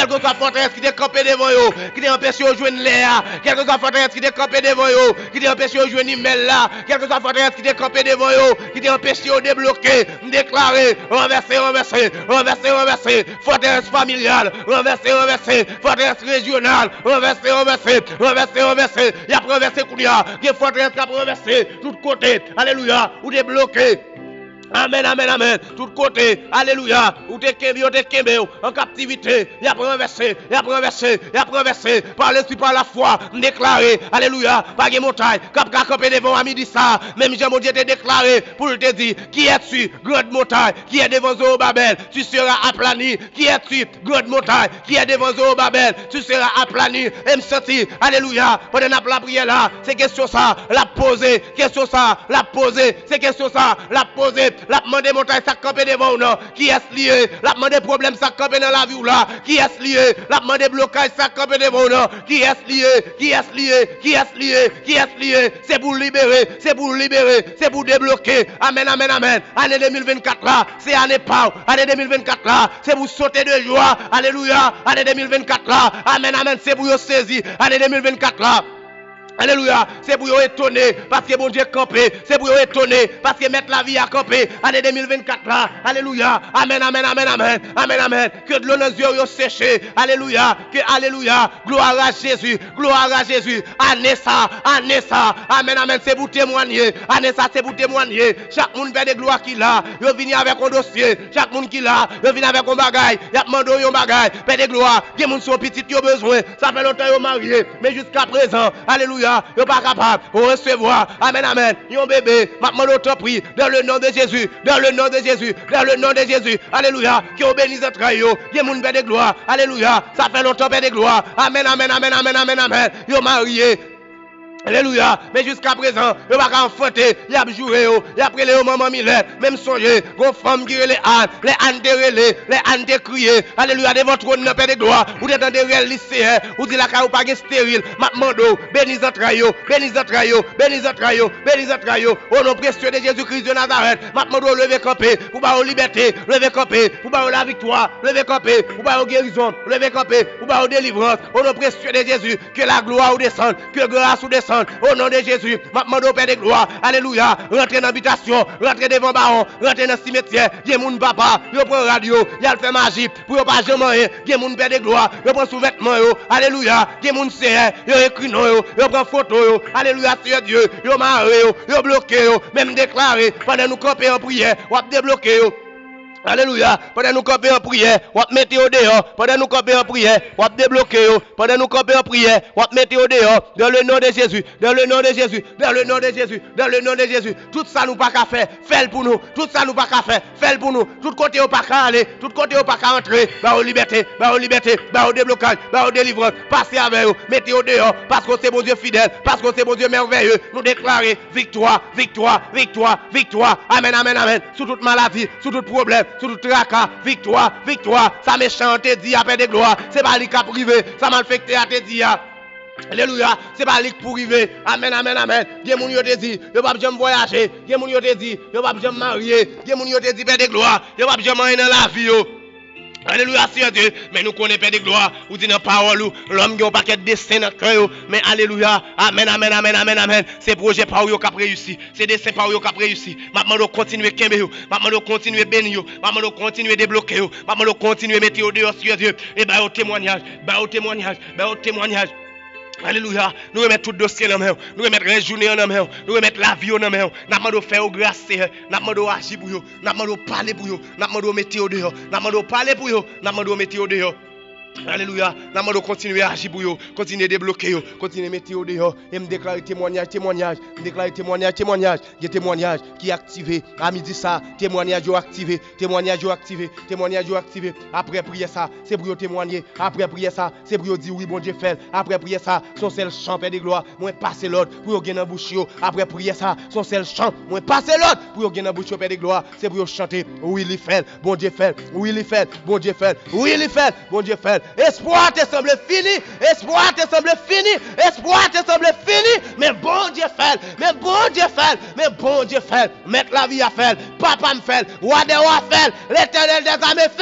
forteresse qui est campée devant eux, qui t'a empêché de joindre l'air, quelle que soit forteresse qui est campée devant eux, qui t'a empêché de joindre l'email là, quelle que soit forteresse qui est campée devant eux, qui t'a empêché de débloquer, déclarer, renverser, renverser, renverser, renverser, forteresse familiale, renverser, renverser, forteresse régionale, renverser, renverser, renverser, renverser, il y a renversé Kounia, il y a forteresse qui a renversé, tout côté, alléluia, ou débloqué. Amen, amen, amen. Tout côté, alléluia. Ou te kembe, ou te kembe, en captivité. Il a renversé, il a renversé, il a renversé. Par l'esprit, par la foi, déclaré, alléluia. Par les montagnes, cap campé devant à midi ça. Même Jean, mon Dieu, te déclaré pour te dire, qui es-tu, grande montagne, qui est devant Zorobabel, tu seras aplani. Qui es-tu, grande montagne, qui est devant Zorobabel, tu seras aplani. Et me sentir, alléluia. Pendant la prière là, c'est question ça, la poser, question ça, la poser, c'est question ça, la poser. La demande des montagnes, ça campé devant nous. Qui est lié? La demande des problèmes, ça campé dans la vie là. Qui est lié? La demande des blocages, ça campé devant nous. Qui est lié? Qui est lié? Qui est lié? Qui est lié? C'est pour libérer, c'est pour libérer, c'est pour débloquer. Amen, amen, amen. Année deux mille vingt-quatre là, c'est année pas. Année deux mille vingt-quatre là, c'est pour sauter de joie. Alléluia. Année deux mille vingt-quatre là, amen, amen, c'est pour saisir. Année deux mille vingt-quatre là. Alléluia, c'est pour vous étonner parce que bon Dieu campé, c'est pour vous étonner parce que mettre la vie à camper. Année deux mille vingt-quatre là, alléluia, amen, amen, amen, amen, amen, amen, que de l'eau dans les yeux séché, alléluia, que alléluia, gloire à Jésus, gloire à Jésus, année ça, année ça, amen, amen, c'est pour témoigner, année ça, c'est pour témoigner, chaque monde fait des gloires qu'il a, il vient avec un dossier, chaque monde qu'il a, il vient avec un bagaille, il a demandé un bagaille, fait des gloires, des gens sont petits, ils ont besoin, ça fait longtemps qu'ils sont mariés, mais jusqu'à présent, alléluia. Yo pas capable de recevoir. Amen, amen. Yon bébé, maintenant on te prie dans le nom de Jésus, dans le nom de Jésus, dans le nom de Jésus. Alléluia. Qui ont béni notre yo. Qui moun de gloire. Alléluia. Ça fait longtemps de gloire. Amen, amen, amen, amen, amen, amen. Yo marié. Alléluia, mais jusqu'à présent, il va pas enfanter, il a joué, il a pris les maman Millet, même songer, vos femmes qui les ânes, les ânes de relais, les ânes de crier, alléluia, devant trône de paix de gloire, ou d'être dans des réels lycéens, ou dit la car ou pas stérile, m'amando, bénis entrailles, bénis entrailles, bénis entrailles, bénis entrailles, au nom précieux de Jésus-Christ de Nazareth, m'amando, lever campé, pour ba liberté, lever campé, pour ba la victoire, lever campé, pour ba guérison, lever campé, pour ba délivrance, au nom précieux de Jésus, que la gloire ou descende, que grâce ou descende. Au nom de Jésus, maintenant au Père de gloire, alléluia, rentrez dans l'habitation, rentrez devant baron, rentrez dans le cimetière, il y a mon papa, il prend radio, il a fait magie, pour ne pas jamais, il y a mon Père de gloire, il prend sous-vêtements, alléluia, il y a mon C, il écrit non, il prend photo, alléluia, Seigneur Dieu, il marre, il bloqué, même déclaré, pendant nous camper en prière, on va débloquer. Alléluia. Pendant nous camper en prière, on va mettre au dehors. Pendant nous camper en prière, on va débloquer. Pendant nous camper en prière, on va mettre au dehors. Dans le nom de Jésus, dans le nom de Jésus, dans le nom de Jésus, dans le nom de Jésus. Tout ça nous pas qu'à faire, fais-le pour nous. Tout ça nous pas qu'à faire, fais-le pour nous. Tout côté au pas qu'à aller, tout côté au pas qu'à entrer. Bah aux liberté, bah aux liberté, bah au déblocage, bah aux délivrance. Passez avec eux, mettez au dehors, parce que c'est mon Dieu fidèle, parce que c'est mon Dieu merveilleux. Nous déclarer victoire, victoire, victoire, victoire. Amen, amen, amen. Sous toute maladie, sous tout problème. Sur tout tracas, victoire, victoire, ça méchant te dit à paix de gloire, c'est pas lui qui a privé, ça malfecté à te dit. Alléluia, c'est pas lui pour arriver. Amen, amen, amen. Dieu moun yo te dit, yo pas jamais voyager, Dieu moun yo te dit, yo pas jamais marier, Dieu moun yo te dit paix de gloire, yo pas jamais aller dans la vie yo. Alléluia, Seigneur Dieu, mais nous connaissons Père de gloire, ou dit dans la parole, l'homme qui a un paquet de dessin dans le cœur, mais alléluia, amen, amen, amen, amen, amen, ces projets par où ils ont réussi, ces dessins par où ils ont réussi, maintenant nous continuons à kembe, maintenant nous continuons à bénir, maintenant nous continuons à débloquer, maintenant nous continuons à mettre au dehors, Seigneur Dieu, et bien au témoignage, ben au témoignage, ben au témoignage. Alléluia, nous remettons tout dossier dans la main, nous remettons la journée dans la main, nous remettons la vie dans la main, nous demandons faire grâce, nous demandons agir pour eux, nous demandons parler pour eux, nous demandons mettre au dehors, nous demandons parler pour eux, nous demandons mettre au dehors. Alléluia, nous demandons continuer à agir pour eux, continuer à débloquer eux, continuer à mettre au dehors, et me déclarer témoignage, témoignage, me déclarer témoignage, témoignage, il y a témoignage qui est activé, à midi ça, témoignage activé, témoignage activé, témoignage activé, après prier ça, c'est pour témoigner, après prier ça, c'est pour dire oui, bon Dieu fait, après prier ça, son seul chant, Père de gloire, moi passer l'autre, pour gagner dans bouche, après prier ça, son seul chant, moi passer l'autre, pour gagner dans bouche, Père de gloire, c'est pour chanter, oui, il fait, bon Dieu fait, oui, il fait, bon Dieu fait, oui, il fait, bon Dieu fait. Espoir te semble fini, espoir te semble fini, espoir te semble fini, mais bon Dieu fait, mais bon Dieu fait, mais bon Dieu fait, mettre la vie à faire, papa me fait, roi des rois fait, l'éternel des armées fait,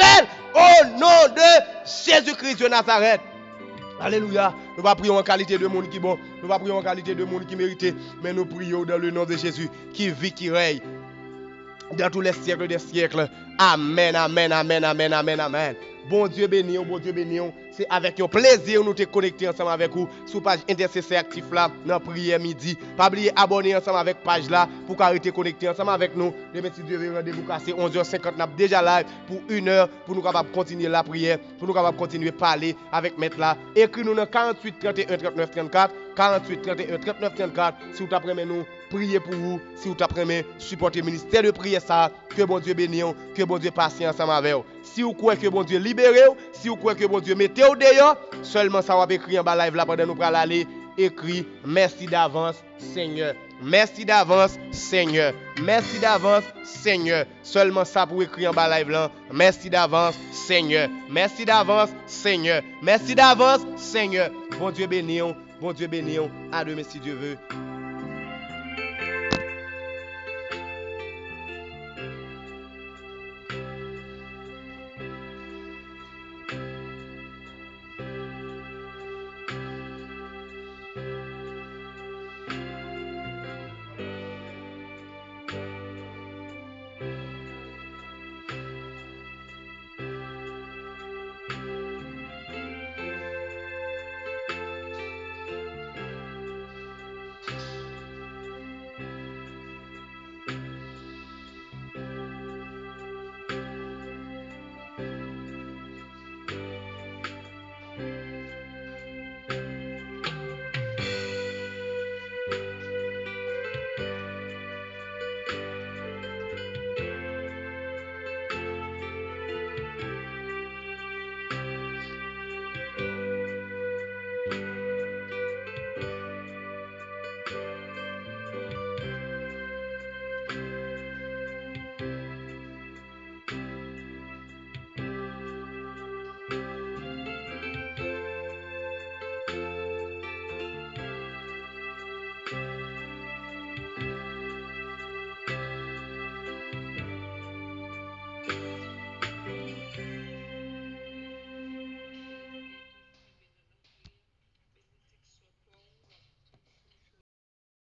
au nom de Jésus-Christ de Nazareth. Alléluia. Nous ne prions en qualité de monde qui bon. Nous ne prions en qualité de monde qui mérite. Mais nous prions dans le nom de Jésus qui vit, qui règne dans tous les siècles des siècles. Amen, amen, amen, amen, amen, amen. Bon Dieu béni, bon Dieu béni. C'est avec un plaisir nous te connecter ensemble avec vous sur page intercesseur actif là dans prière midi. Pas oublier abonner ensemble avec page là pour arrêter connecter ensemble avec nous. Demain si Dieu veut rendez-vous cassé onze heures cinquante n'a déjà live pour une heure pour nous capable continuer la prière, pour nous capable continuer parler avec maître là. Écris-nous dans quarante-huit trente et un trente-neuf trente-quatre quarante-huit trente et un trente-neuf trente-quatre si vous apprenez nous prier pour vous, si vous apprenez supporter le ministère de prière ça, que bon Dieu bénisse, que bon Dieu passe ensemble avec vous. Si vous croyez que bon Dieu libère, si vous croyez que bon Dieu mettez au dehors, seulement ça va écrire en bas live là pendant nous pour aller écrit merci d'avance Seigneur. Merci d'avance Seigneur. Merci d'avance Seigneur. Seulement ça pour écrire en bas live là. Merci d'avance Seigneur. Merci d'avance Seigneur. Merci d'avance Seigneur. Bon Dieu béni, bon Dieu béni. À demain si Dieu veut.